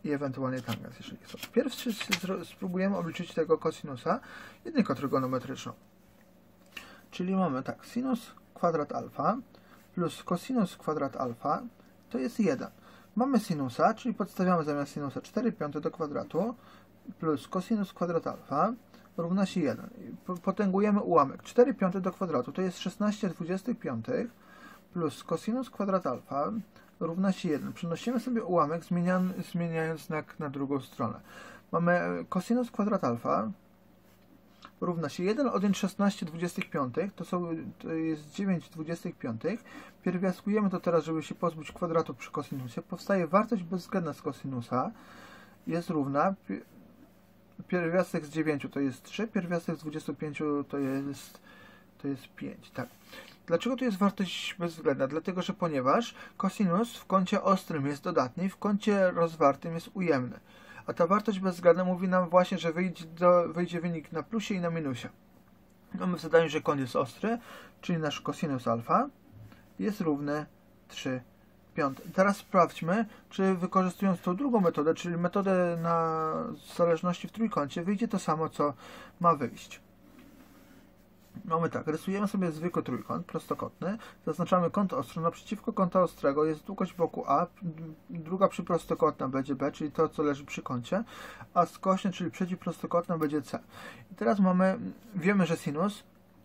i ewentualnie tangens, jeżeli chcą. Pierwszy spróbujemy obliczyć tego kosinusa jedynką trygonometryczną. Czyli mamy tak, sinus kwadrat alfa plus kosinus kwadrat alfa to jest jeden. Mamy sinusa, czyli podstawiamy zamiast sinusa cztery piąte do kwadratu plus kosinus kwadrat alfa równa się jeden. Potęgujemy ułamek. cztery piąte do kwadratu to jest szesnaście dwudziestych piątych plus kosinus kwadrat alfa równa się jeden. Przenosimy sobie ułamek, zmieniając znak na drugą stronę. Mamy kosinus kwadrat alfa równa się jeden, odjąć szesnaście dwudziestych piątych, to, są, to jest dziewięć dwudziestych piątych. Pierwiastkujemy to teraz, żeby się pozbyć kwadratu przy kosinusie. Powstaje wartość bezwzględna z kosinusa. Jest równa, pierwiastek z dziewięciu to jest trzy, pierwiastek z dwudziestu pięciu to jest, to jest pięć. Tak. Dlaczego to jest wartość bezwzględna? Dlatego, że ponieważ kosinus w kącie ostrym jest dodatni, w kącie rozwartym jest ujemny. A ta wartość bezwzględna mówi nam właśnie, że wyjdzie, do, wyjdzie wynik na plusie i na minusie. Mamy w zadaniu, że kąt jest ostry, czyli nasz kosinus alfa jest równy trzy piąte. Teraz sprawdźmy, czy wykorzystując tą drugą metodę, czyli metodę na zależności w trójkącie, wyjdzie to samo, co ma wyjść. Mamy tak, rysujemy sobie zwykły trójkąt prostokątny, zaznaczamy kąt ostry, naprzeciwko kąta ostrego jest długość boku A, druga przyprostokątna będzie B, czyli to, co leży przy kącie, a skośne, czyli przeciwprostokątna będzie C. I teraz mamy, wiemy, że sinus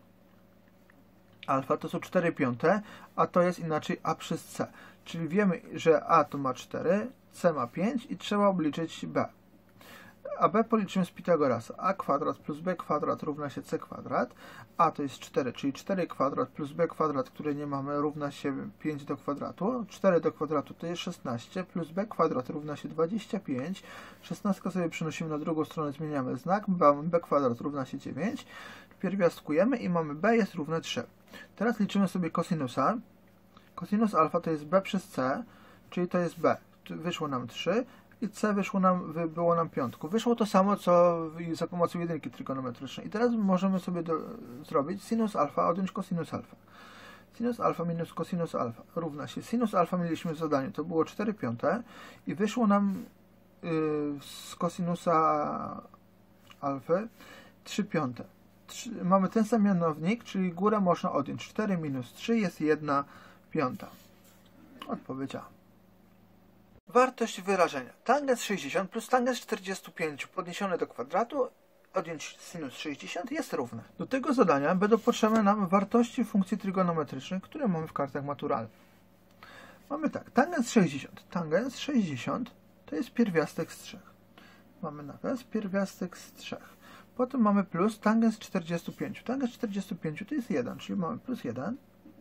alfa to są cztery piąte, a to jest inaczej A przez C. Czyli wiemy, że A to ma cztery, C ma pięć i trzeba obliczyć B. A B policzymy z Pitagorasa. A kwadrat plus B kwadrat równa się C kwadrat. A to jest cztery, czyli cztery kwadrat plus B kwadrat, które nie mamy, równa się pięć do kwadratu. cztery do kwadratu to jest szesnaście, plus B kwadrat równa się dwadzieścia pięć. szesnaście sobie przenosimy na drugą stronę, zmieniamy znak. B kwadrat równa się dziewięć. Pierwiastkujemy i mamy B jest równe trzy. Teraz liczymy sobie kosinusa. Kosinus alfa to jest B przez C, czyli to jest B. Wyszło nam trzy. I C wyszło nam, było nam piątku. Wyszło to samo, co za pomocą jedynki trygonometrycznej. I teraz możemy sobie do, zrobić sinus alfa odjąć kosinus alfa. Sinus alfa minus kosinus alfa równa się. Sinus alfa mieliśmy w zadaniu, to było cztery piąte i wyszło nam yy, z kosinusa alfy trzy piąte. trzy, mamy ten sam mianownik, czyli górę można odjąć. cztery minus trzy jest jedna piąta. Odpowiedź A. Wartość wyrażenia. Tangens sześćdziesiąt plus tangens czterdzieści pięć podniesione do kwadratu odjąć sinus sześćdziesiąt jest równe. Do tego zadania będą potrzebne nam wartości funkcji trygonometrycznych, które mamy w kartach maturalnych. Mamy tak, tangens sześćdziesiąt. Tangens sześćdziesiąt to jest pierwiastek z trzech. Mamy nawias, pierwiastek z trzech. Potem mamy plus tangens czterdzieści pięć. Tangens czterdzieści pięć to jest jeden, czyli mamy plus jeden.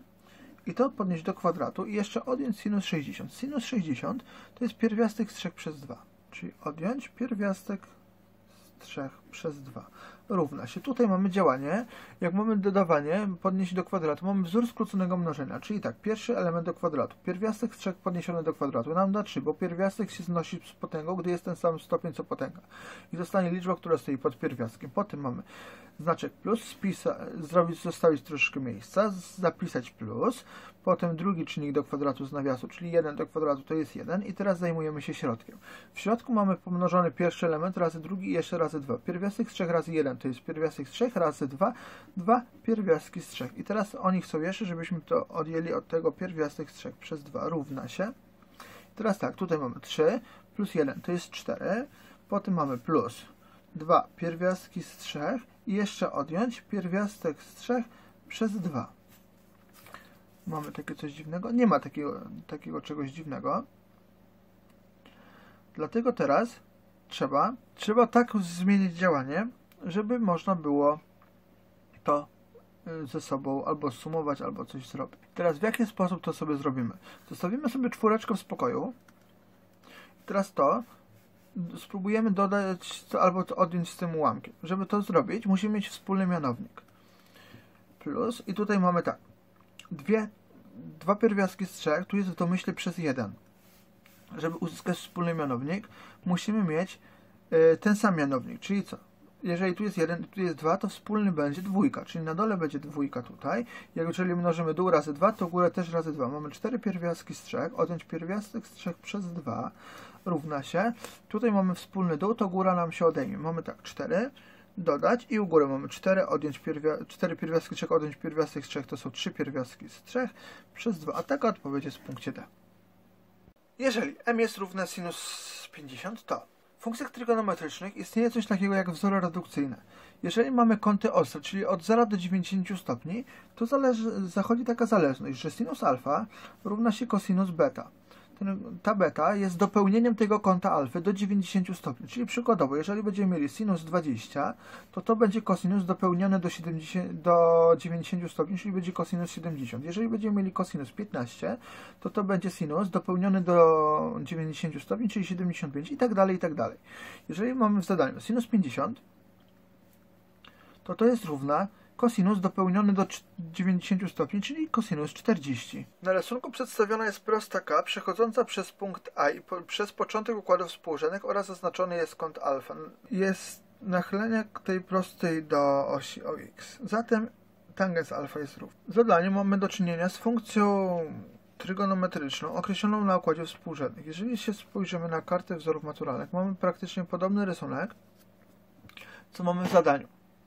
I to podnieść do kwadratu i jeszcze odjąć sinus sześćdziesiąt. Sinus sześćdziesiąt to jest pierwiastek z trzech przez dwa. Czyli odjąć pierwiastek z trzech przez dwa. Równa się. Tutaj mamy działanie. Jak mamy dodawanie, podnieść do kwadratu, mamy wzór skróconego mnożenia. Czyli tak, pierwszy element do kwadratu. Pierwiastek z trzech podniesiony do kwadratu nam da trzy, bo pierwiastek się znosi z potęgą, gdy jest ten sam stopień co potęga. I zostanie liczba, która stoi pod pierwiastkiem. Potem mamy znaczek plus, spisa, zrobić, zostawić troszeczkę miejsca, zapisać plus, potem drugi czynnik do kwadratu z nawiasu, czyli jeden do kwadratu to jest jeden i teraz zajmujemy się środkiem. W środku mamy pomnożony pierwszy element razy drugi i jeszcze razy dwa. Pierwiastek z trzech razy jeden to jest pierwiastek z trzech razy dwa, dwa pierwiastki z trzech. I teraz oni chcą jeszcze, żebyśmy to odjęli od tego pierwiastek z trzech przez dwa równa się. I teraz tak, tutaj mamy trzy plus jeden to jest cztery, potem mamy plus dwa pierwiastki z trzech i jeszcze odjąć pierwiastek z trzech przez dwa. Mamy takie coś dziwnego? Nie ma takiego, takiego czegoś dziwnego. Dlatego teraz trzeba, trzeba tak zmienić działanie, żeby można było to ze sobą albo sumować, albo coś zrobić. Teraz w jaki sposób to sobie zrobimy? Zostawimy sobie czwóreczkę w spokoju. Teraz to spróbujemy dodać albo odjąć z tym ułamkiem. Żeby to zrobić, musimy mieć wspólny mianownik. Plus, i tutaj mamy tak, dwie, dwa pierwiastki z trzech, tu jest w domyśle przez jeden. Żeby uzyskać wspólny mianownik, musimy mieć y, ten sam mianownik, czyli co? jeżeli tu jest jeden, tu jest dwa, to wspólny będzie dwójka, czyli na dole będzie dwójka tutaj. Jak jeżeli mnożymy dół razy dwa, to górę też razy dwa. Mamy cztery pierwiastki z trzech, odjąć pierwiastek z trzech przez dwa równa się. Tutaj mamy wspólny dół, to góra nam się odejmie. Mamy tak, cztery, dodać i u góry mamy cztery, odjąć pierwia cztery pierwiastki z trzech, odjąć pierwiastek z trzech, to są trzy pierwiastki z trzech przez dwa. A taka odpowiedź jest w punkcie D. Jeżeli m jest równe sinus pięćdziesiąt, to w funkcjach trygonometrycznych istnieje coś takiego jak wzory redukcyjne. Jeżeli mamy kąty ostre, czyli od zera do dziewięćdziesięciu stopni, to zależy, zachodzi taka zależność, że sinus alfa równa się cosinus beta. Ten, ta beta jest dopełnieniem tego kąta alfy do dziewięćdziesięciu stopni. Czyli przykładowo, jeżeli będziemy mieli sinus dwadzieścia, to to będzie cosinus dopełniony do, siedemdziesięciu, do dziewięćdziesięciu stopni, czyli będzie cosinus siedemdziesiąt. Jeżeli będziemy mieli cosinus piętnaście, to to będzie sinus dopełniony do dziewięćdziesięciu stopni, czyli siedemdziesiąt pięć i tak dalej, i tak dalej. Jeżeli mamy w zadaniu sinus pięćdziesiąt, to to jest równa cosinus dopełniony do dziewięćdziesięciu stopni, czyli cosinus czterdzieści. Na rysunku przedstawiona jest prosta K przechodząca przez punkt A i po, przez początek układów współrzędnych oraz zaznaczony jest kąt alfa. Jest nachylenie tej prostej do osi O X. Zatem tangens alfa jest równy. W zadaniu mamy do czynienia z funkcją trygonometryczną określoną na układzie współrzędnych. Jeżeli się spojrzymy na kartę wzorów maturalnych, mamy praktycznie podobny rysunek, co mamy w zadaniu.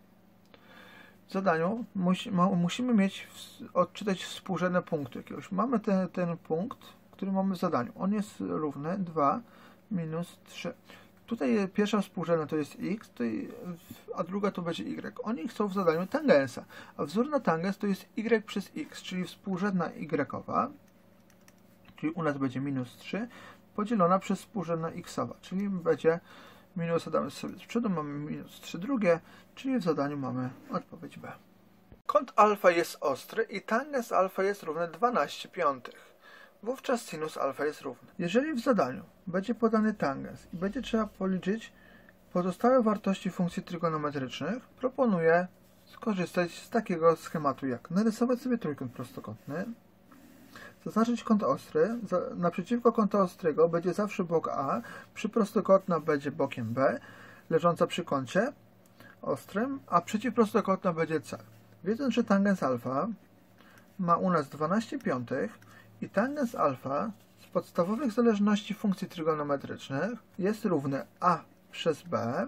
W zadaniu musi, ma, musimy mieć, odczytać współrzędne punkty jakiegoś. Mamy ten, ten punkt, który mamy w zadaniu. On jest równy dwa minus trzy. Tutaj pierwsza współrzędna to jest x, tutaj, a druga to będzie y. Oni chcą w zadaniu tangensa, a wzór na tangens to jest y przez x, czyli współrzędna y-owa, czyli u nas będzie minus trzy, podzielona przez współrzędna x-owa, czyli będzie minus, damy sobie z przodu, mamy minus trzy drugie, czyli w zadaniu mamy odpowiedź B. Kąt alfa jest ostry i tangens alfa jest równy dwanaście piątych. Wówczas sinus alfa jest równy. Jeżeli w zadaniu będzie podany tangens i będzie trzeba policzyć pozostałe wartości funkcji trygonometrycznych, proponuję skorzystać z takiego schematu jak narysować sobie trójkąt prostokątny, zaznaczyć kąt ostry, naprzeciwko kąta ostrego będzie zawsze bok A, przy prostokątna będzie bokiem B, leżąca przy kącie ostrym, a przeciwprostokątna będzie C. Wiedząc, że tangens alfa ma u nas dwanaście piątych i tangens alfa z podstawowych zależności funkcji trygonometrycznych jest równy A przez B,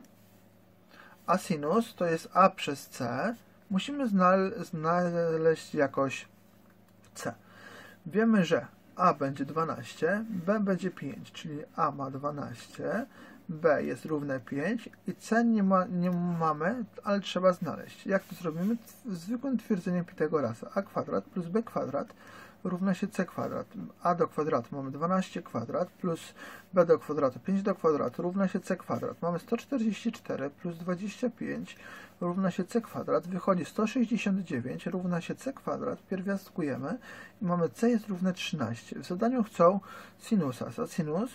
a sinus to jest A przez C, musimy znaleźć jakoś C. Wiemy, że A będzie dwanaście, B będzie pięć, czyli A ma dwanaście, B jest równe pięć i C nie, ma, nie mamy, ale trzeba znaleźć. Jak to zrobimy? Zwykłym twierdzeniem Pitagorasa. A kwadrat plus B kwadrat równa się C kwadrat. A do kwadratu mamy dwanaście kwadrat plus B do kwadratu pięć do kwadratu równa się C kwadrat. Mamy sto czterdzieści cztery plus dwadzieścia pięć równa się C kwadrat. Wychodzi sto sześćdziesiąt dziewięć równa się C kwadrat. Pierwiastkujemy i mamy C jest równe trzynaście. W zadaniu chcą sinusa. A sinus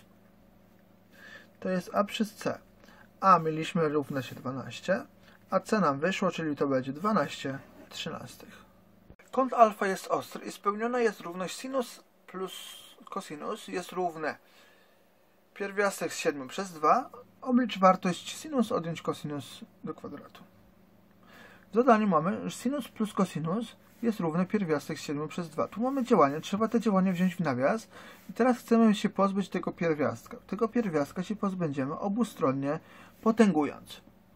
to jest A przez C. A mieliśmy równe się dwanaście, a C nam wyszło, czyli to będzie dwanaście trzynastych. Kąt alfa jest ostry i spełniona jest równość sinus plus cosinus jest równe pierwiastek z siedmiu przez dwa, oblicz wartość sinus odjąć cosinus do kwadratu. W zadaniu mamy, że sinus plus cosinus jest równy pierwiastek z siedmiu przez dwa. Tu mamy działanie, trzeba te działanie wziąć w nawias i teraz chcemy się pozbyć tego pierwiastka. Tego pierwiastka się pozbędziemy obustronnie potęgując.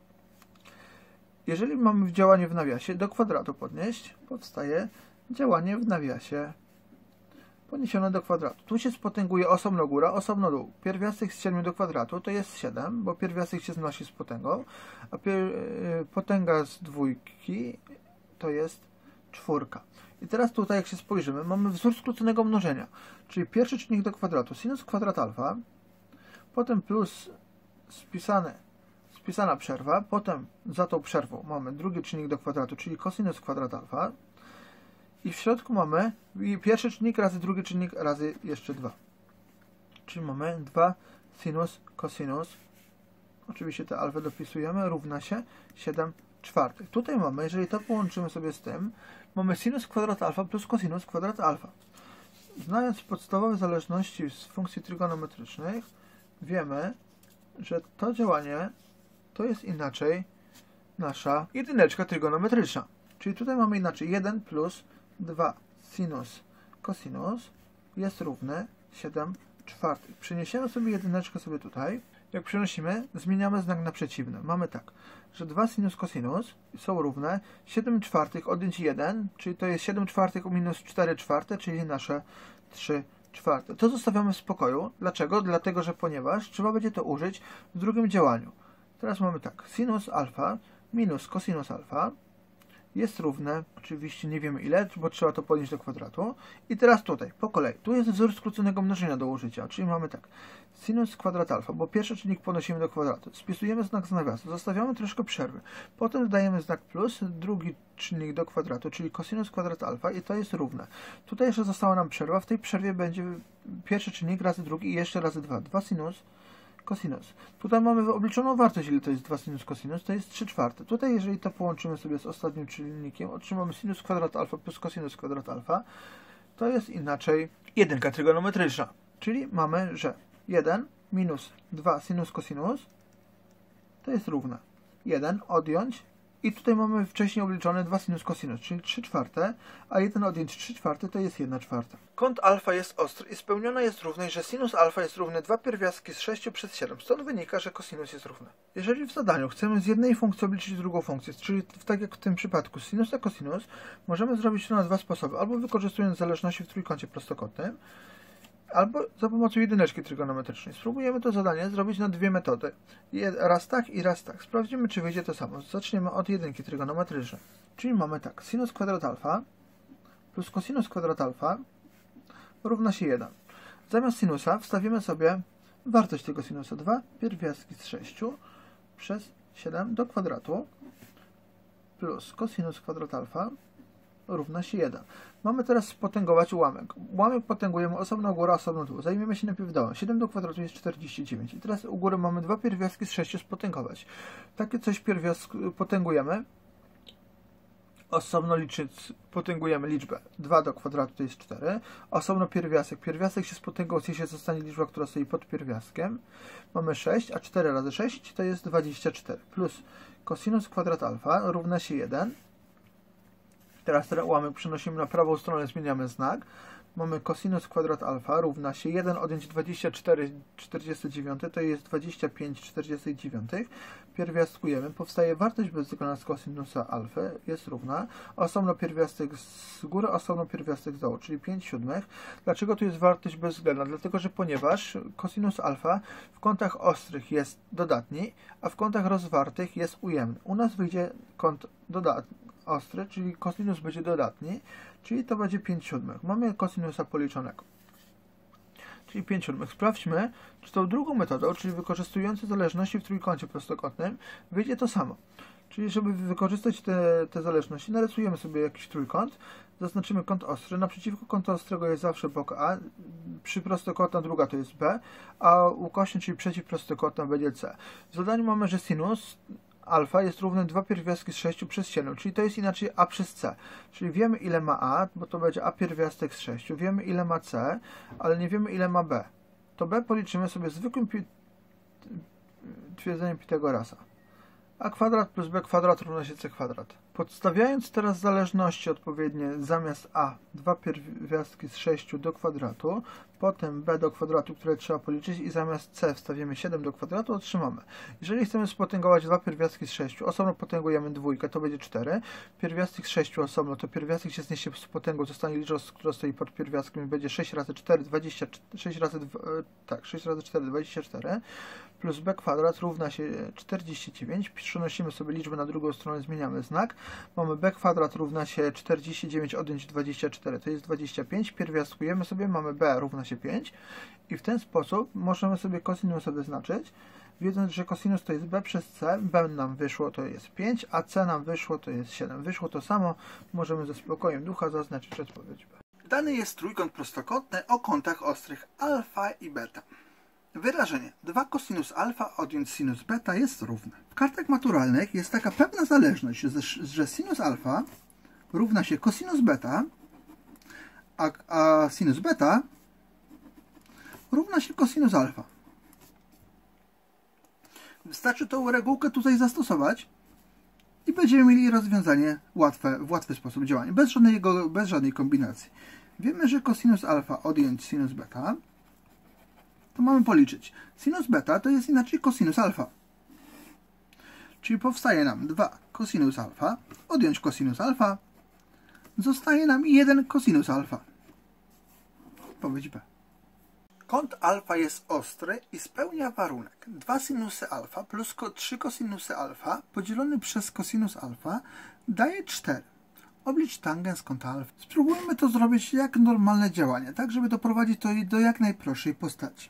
Jeżeli mamy działanie w nawiasie do kwadratu podnieść, powstaje działanie w nawiasie poniesione do kwadratu. Tu się spotęguje osobno góra, osobno dół. Pierwiastek z siedmiu do kwadratu to jest siedem, bo pierwiastek się znosi z potęgą, a potęga z dwójki to jest czwórka. I teraz tutaj, jak się spojrzymy, mamy wzór skróconego mnożenia, czyli pierwszy czynnik do kwadratu, sinus kwadrat alfa, potem plus spisane, spisana przerwa, potem za tą przerwą mamy drugi czynnik do kwadratu, czyli cosinus kwadrat alfa i w środku mamy pierwszy czynnik razy drugi czynnik razy jeszcze dwa. Czyli mamy dwa sinus cosinus, oczywiście te alfę dopisujemy, równa się siedem czwartych. Tutaj mamy, jeżeli to połączymy sobie z tym, mamy sinus kwadrat alfa plus cosinus kwadrat alfa. Znając podstawowe zależności z funkcji trygonometrycznych, wiemy, że to działanie to jest inaczej nasza jedyneczka trygonometryczna. Czyli tutaj mamy inaczej jeden plus dwa sinus cosinus jest równe siedem czwartych. Przeniesiemy sobie jedyneczkę sobie tutaj. Jak przenosimy, zmieniamy znak na przeciwny. Mamy tak, że dwa sinus cosinus są równe siedem czwartych odjąć jeden, czyli to jest siedem czwartych minus cztery czwarte, czyli nasze trzy czwarte. To zostawiamy w spokoju. Dlaczego? Dlatego, że ponieważ trzeba będzie to użyć w drugim działaniu. Teraz mamy tak, sinus alfa minus cosinus alfa jest równe, oczywiście nie wiemy ile, bo trzeba to podnieść do kwadratu. I teraz tutaj, po kolei, tu jest wzór skróconego mnożenia do użycia, czyli mamy tak, sinus kwadrat alfa, bo pierwszy czynnik podnosimy do kwadratu. Spisujemy znak z nawiasu, zostawiamy troszkę przerwy. Potem dodajemy znak plus, drugi czynnik do kwadratu, czyli cosinus kwadrat alfa i to jest równe. Tutaj jeszcze została nam przerwa, w tej przerwie będzie pierwszy czynnik razy drugi i jeszcze razy dwa. dwa sinus cosinus. Tutaj mamy obliczoną wartość, ile to jest dwa sinus cosinus, to jest trzy czwarte. Tutaj, jeżeli to połączymy sobie z ostatnim czynnikiem, otrzymamy sinus kwadrat alfa plus cosinus kwadrat alfa, to jest inaczej jedynka trygonometryczna. Czyli mamy, że jeden minus dwa sinus cosinus to jest równe jeden odjąć i tutaj mamy wcześniej obliczone dwa sinus cosinus, czyli trzy czwarte, a jeden odjąć trzy czwarte to jest jedna czwarta. Kąt alfa jest ostry i spełniona jest równość, że sinus alfa jest równy dwa pierwiastki z sześciu przez siedem. Stąd wynika, że cosinus jest równy. Jeżeli w zadaniu chcemy z jednej funkcji obliczyć drugą funkcję, czyli tak jak w tym przypadku sinus a cosinus, możemy zrobić to na dwa sposoby. Albo wykorzystując zależności w trójkącie prostokątnym, albo za pomocą jedyneczki trygonometrycznej. Spróbujemy to zadanie zrobić na dwie metody. Raz tak i raz tak. Sprawdzimy, czy wyjdzie to samo. Zaczniemy od jedynki trygonometrycznej. Czyli mamy tak, sinus kwadrat alfa plus cosinus kwadrat alfa równa się jeden. Zamiast sinusa wstawimy sobie wartość tego sinusa dwa pierwiastki z sześciu przez siedem do kwadratu plus cosinus kwadrat alfa równa się jeden. Mamy teraz spotęgować ułamek. Ułamek potęgujemy osobno górę, osobno dół. Zajmiemy się najpierw dołem. siedem do kwadratu jest czterdzieści dziewięć. I teraz u góry mamy dwa pierwiastki z sześciu spotęgować. Takie coś pierwiastk potęgujemy. Osobno liczyć, potęgujemy liczbę dwa do kwadratu to jest cztery. Osobno pierwiastek. Pierwiastek się spotęgał, jeśli zostanie liczba, która stoi pod pierwiastkiem. Mamy sześć, a cztery razy sześć to jest dwadzieścia cztery. Plus cosinus kwadrat alfa równa się jeden. Teraz ten ułamek przenosimy na prawą stronę, zmieniamy znak. Mamy cosinus kwadrat alfa równa się jeden odjąć dwadzieścia cztery czterdzieści dziewięć, to jest dwadzieścia pięć czterdzieści dziewięć. Pierwiastkujemy, powstaje wartość bezwzględna z cosinusa alfy, jest równa. Osobno pierwiastek z góry, osobno pierwiastek z dołu, czyli pięć siódmych. Dlaczego tu jest wartość bezwzględna? Dlatego, że ponieważ cosinus alfa w kątach ostrych jest dodatni, a w kątach rozwartych jest ujemny. U nas wyjdzie kąt dodatni. Ostry, czyli cosinus będzie dodatni, czyli to będzie pięć siódmych. Mamy cosinusa policzonego. Czyli pięć siódmych. Sprawdźmy, czy tą drugą metodą, czyli wykorzystując zależności w trójkącie prostokątnym, wyjdzie to samo. Czyli żeby wykorzystać te, te zależności, narysujemy sobie jakiś trójkąt, zaznaczymy kąt ostry. Naprzeciwko kąta ostrego jest zawsze bok A, przy prostokątna druga to jest B, a ukośnik, czyli przeciwprostokątna będzie C. W zadaniu mamy, że sinus alfa jest równy dwa pierwiastki z sześciu przez siedem, czyli to jest inaczej a przez c. Czyli wiemy, ile ma a, bo to będzie a pierwiastek z sześciu, wiemy, ile ma c, ale nie wiemy, ile ma b. To b policzymy sobie zwykłym pi twierdzeniem Pitagorasa. A kwadrat plus b kwadrat równa się c kwadrat. Podstawiając teraz zależności odpowiednie zamiast a dwa pierwiastki z sześciu do kwadratu, potem b do kwadratu, które trzeba policzyć i zamiast c wstawimy siedem do kwadratu, otrzymamy. Jeżeli chcemy spotęgować dwa pierwiastki z sześciu, osobno potęgujemy dwójkę, to będzie cztery. Pierwiastek z sześciu osobno, to pierwiastek się zniesie z potęgą, zostanie liczba, która stoi pod pierwiastkiem i będzie sześć razy cztery, dwadzieścia cztery, sześć razy dwa, tak, sześć razy cztery, dwadzieścia cztery, plus b kwadrat równa się czterdzieści dziewięć. Przenosimy sobie liczbę na drugą stronę, zmieniamy znak. Mamy b kwadrat równa się czterdzieści dziewięć odjąć dwadzieścia cztery, to jest dwadzieścia pięć. Pierwiastkujemy sobie, mamy b równa się pięć. I w ten sposób możemy sobie cosinusa wyznaczyć, wiedząc, że cosinus to jest b przez c, b nam wyszło to jest pięć, a c nam wyszło to jest siedem. Wyszło to samo, możemy ze spokojem ducha zaznaczyć odpowiedź b. Dany jest trójkąt prostokątny o kątach ostrych alfa i beta. Wyrażenie dwa cosinus alfa odjąć sinus beta jest równe. W kartach maturalnych jest taka pewna zależność, że, że sinus alfa równa się cosinus beta, a, a sinus beta równa się cosinus alfa. Wystarczy tą regułkę tutaj zastosować i będziemy mieli rozwiązanie łatwe, w łatwy sposób działania, bez, żadnego, bez żadnej kombinacji. Wiemy, że cosinus alfa odjąć sinus beta, to mamy policzyć. Sinus beta to jest inaczej cosinus alfa. Czyli powstaje nam dwa cosinus alfa, odjąć cosinus alfa, zostaje nam jeden cosinus alfa. Odpowiedź B. Kąt alfa jest ostry i spełnia warunek. dwa sinusy alfa plus trzy cosinusy alfa podzielony przez cosinus alfa daje cztery. Oblicz tangens kąta alfa. Spróbujmy to zrobić jak normalne działanie, tak żeby doprowadzić to do jak najprostszej postaci.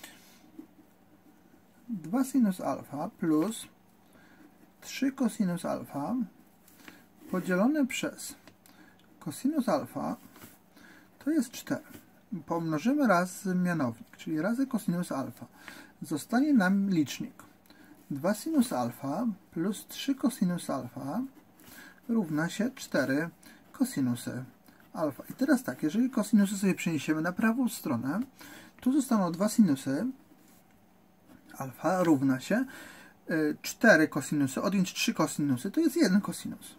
dwa sinus alfa plus trzy cosinus alfa podzielone przez cosinus alfa to jest cztery. Pomnożymy razy mianownik, czyli razy cosinus alfa. Zostanie nam licznik. dwa sinus alfa plus trzy cosinus alfa równa się cztery cosinusy alfa. I teraz tak, jeżeli cosinusy sobie przeniesiemy na prawą stronę, tu zostaną dwa sinusy alfa równa się cztery cosinusy, odjąć trzy cosinusy, to jest jeden cosinus.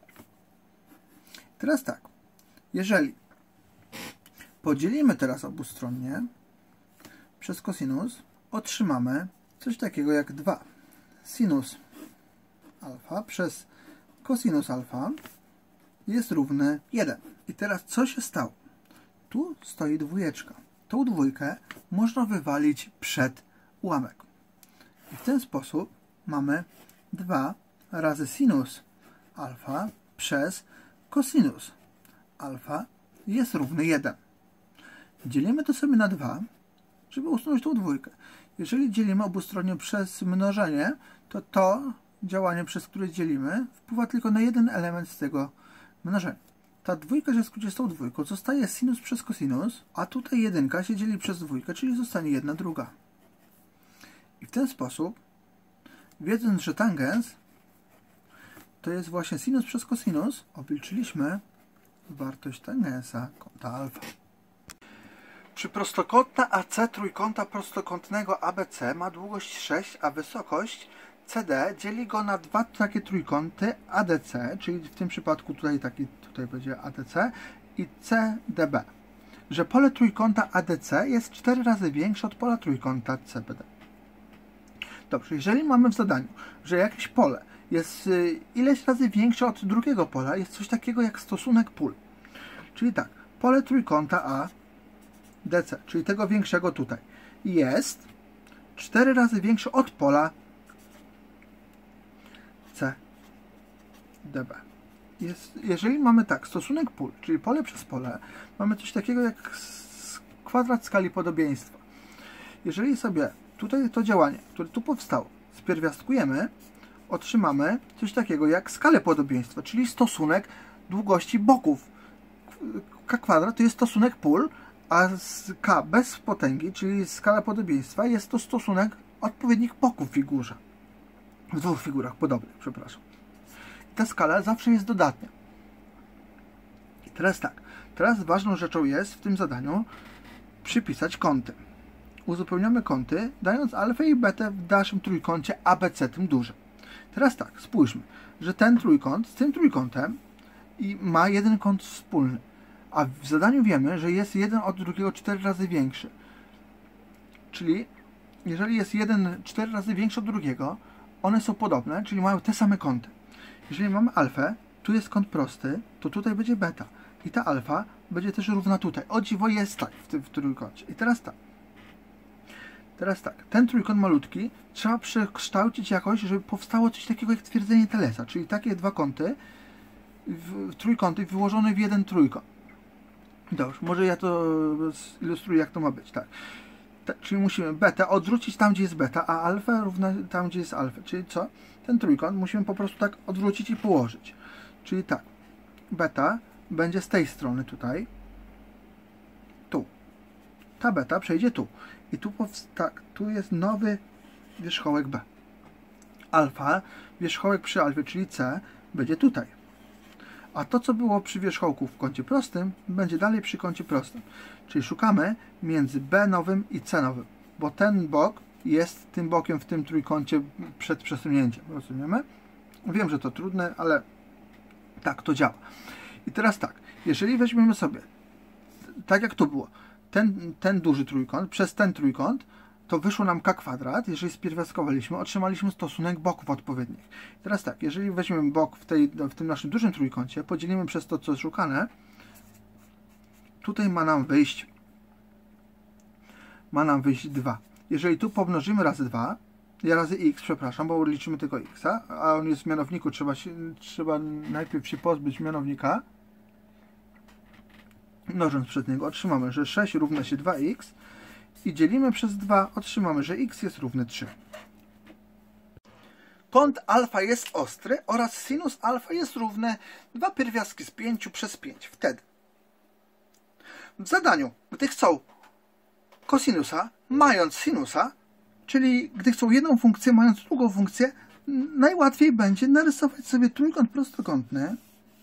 Teraz tak, jeżeli podzielimy teraz obustronnie przez cosinus, otrzymamy coś takiego jak dwa sinus alfa przez cosinus alfa jest równy jeden. I teraz co się stało? Tu stoi dwójeczka. Tą dwójkę można wywalić przed ułamek. I w ten sposób mamy dwa razy sinus alfa przez cosinus alfa jest równy jeden. Dzielimy to sobie na dwa, żeby usunąć tą dwójkę. Jeżeli dzielimy obustronnie przez mnożenie, to to działanie, przez które dzielimy, wpływa tylko na jeden element z tego mnożenia. Ta dwójka się skróci z tą dwójką, zostaje sinus przez cosinus, a tutaj jedynka się dzieli przez dwójkę, czyli zostanie jedna druga. I w ten sposób, wiedząc, że tangens to jest właśnie sinus przez cosinus, obliczyliśmy wartość tangensa kąta alfa. Przy prostokątna A C trójkąta prostokątnego A B C ma długość sześć, a wysokość C D dzieli go na dwa takie trójkąty A D C, czyli w tym przypadku tutaj taki tutaj będzie A D C i C D B. Że pole trójkąta A D C jest cztery razy większe od pola trójkąta C B D. Dobrze, jeżeli mamy w zadaniu, że jakieś pole jest ileś razy większe od drugiego pola, jest coś takiego jak stosunek pól. Czyli tak, pole trójkąta A D C, czyli tego większego tutaj, jest cztery razy większe od pola C D B. Jest, jeżeli mamy tak, stosunek pól, czyli pole przez pole, mamy coś takiego jak kwadrat skali podobieństwa. Jeżeli sobie tutaj to działanie, które tu powstało, spierwiastkujemy, otrzymamy coś takiego jak skalę podobieństwa, czyli stosunek długości boków. K kwadrat to jest stosunek pól, a K bez potęgi, czyli skala podobieństwa, jest to stosunek odpowiednich boków w figurze. W dwóch figurach podobnych, przepraszam. I ta skala zawsze jest dodatnia. I teraz tak, teraz ważną rzeczą jest w tym zadaniu przypisać kąty. Uzupełniamy kąty, dając alfę i betę w dalszym trójkącie A B C, tym dużym. Teraz tak, spójrzmy, że ten trójkąt z tym trójkątem i ma jeden kąt wspólny. A w zadaniu wiemy, że jest jeden od drugiego cztery razy większy. Czyli jeżeli jest jeden cztery razy większy od drugiego, one są podobne, czyli mają te same kąty. Jeżeli mamy alfę, tu jest kąt prosty, to tutaj będzie beta. I ta alfa będzie też równa tutaj. O dziwo jest tak w tym w trójkącie. I teraz tak. Teraz tak, ten trójkąt malutki trzeba przekształcić jakoś, żeby powstało coś takiego jak twierdzenie Thalesa, czyli takie dwa kąty, w, trójkąty wyłożone w jeden trójkąt. Dobrze, może ja to ilustruję, jak to ma być, tak. Ta, czyli musimy betę odwrócić tam, gdzie jest beta, a alfa równa tam, gdzie jest alfa. Czyli co? Ten trójkąt musimy po prostu tak odwrócić i położyć. Czyli tak, beta będzie z tej strony tutaj, tu. Ta beta przejdzie tu. I tu, tak, tu jest nowy wierzchołek B. Alfa, wierzchołek przy alfie, czyli C, będzie tutaj. A to, co było przy wierzchołku w kącie prostym, będzie dalej przy kącie prostym. Czyli szukamy między B nowym i C nowym, bo ten bok jest tym bokiem w tym trójkącie przed przesunięciem. Rozumiemy? Wiem, że to trudne, ale tak to działa. I teraz tak, jeżeli weźmiemy sobie, tak jak to było, ten, ten duży trójkąt przez ten trójkąt, to wyszło nam k kwadrat. Jeżeli spierwiastkowaliśmy, otrzymaliśmy stosunek boków odpowiednich. I teraz tak, jeżeli weźmiemy bok w, tej, w tym naszym dużym trójkącie, podzielimy przez to, co jest szukane, tutaj ma nam wyjść ma nam wyjść dwa. Jeżeli tu pomnożymy razy dwa, razy x, przepraszam, bo liczymy tylko x, a on jest w mianowniku, trzeba, się, trzeba najpierw się pozbyć mianownika, mnożąc przed niego, otrzymamy, że sześć równa się dwa x i dzielimy przez dwa, otrzymamy, że x jest równy trzy. Kąt alfa jest ostry oraz sinus alfa jest równy dwa pierwiastki z pięciu przez pięć. Wtedy w zadaniu, gdy chcą kosinusa, mając sinusa, czyli gdy chcą jedną funkcję, mając drugą funkcję, najłatwiej będzie narysować sobie trójkąt prostokątny,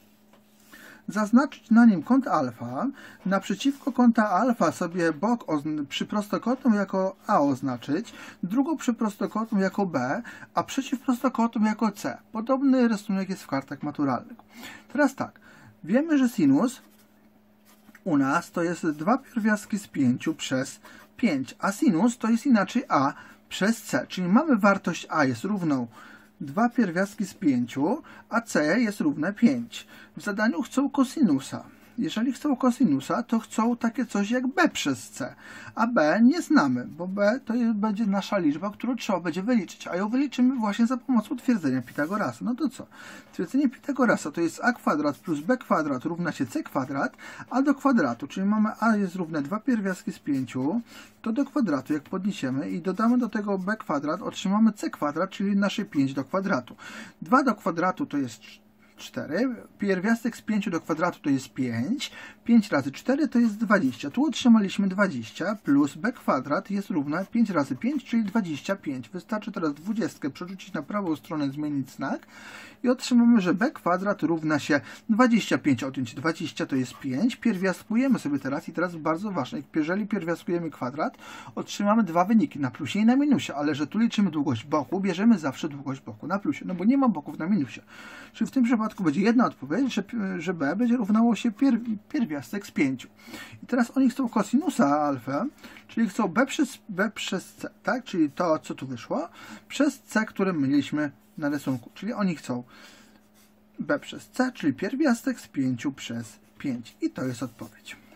zaznaczyć na nim kąt alfa, naprzeciwko kąta alfa sobie bok przy prostokątnym jako A oznaczyć, drugą przy prostokątnym jako B, a przeciwprostokątnym jako C. Podobny rysunek jest w kartach maturalnych. Teraz tak, wiemy, że sinus u nas to jest dwa pierwiastki z pięciu przez pięć, a sinus to jest inaczej A przez C, czyli mamy wartość A jest równą dwa pierwiastki z pięciu, a C jest równe pięć. W zadaniu chcą kosinusa. Jeżeli chcą kosinusa, to chcą takie coś jak B przez C, a B nie znamy, bo B to jest, będzie nasza liczba, którą trzeba będzie wyliczyć, a ją wyliczymy właśnie za pomocą twierdzenia Pitagorasa. No to co? Twierdzenie Pitagorasa to jest a kwadrat plus b kwadrat równa się c kwadrat, a do kwadratu, czyli mamy a jest równe dwa pierwiastki z pięciu, to do kwadratu jak podniesiemy i dodamy do tego b kwadrat, otrzymamy c kwadrat, czyli nasze pięć do kwadratu. dwa do kwadratu to jest cztery, pierwiastek z pięciu do kwadratu to jest pięć, pięć razy cztery to jest dwadzieścia. Tu otrzymaliśmy dwadzieścia plus b kwadrat jest równa pięć razy pięć, czyli dwadzieścia pięć. Wystarczy teraz dwudziestkę przerzucić na prawą stronę, zmienić znak i otrzymamy, że b kwadrat równa się dwadzieścia pięć odjąć dwadzieścia to jest pięć. Pierwiastkujemy sobie teraz i teraz bardzo ważne, jeżeli pierwiastkujemy kwadrat, otrzymamy dwa wyniki, na plusie i na minusie, ale że tu liczymy długość boku, bierzemy zawsze długość boku na plusie, no bo nie ma boków na minusie. Czyli w tym przypadku będzie jedna odpowiedź, że, że b będzie równało się pier, pierwiastek z pięciu. I teraz oni chcą kosinusa alfa, czyli chcą b przez, b przez c, tak? Czyli to, co tu wyszło, przez c, które mieliśmy na rysunku. Czyli oni chcą b przez c, czyli pierwiastek z pięciu przez pięć. I to jest odpowiedź.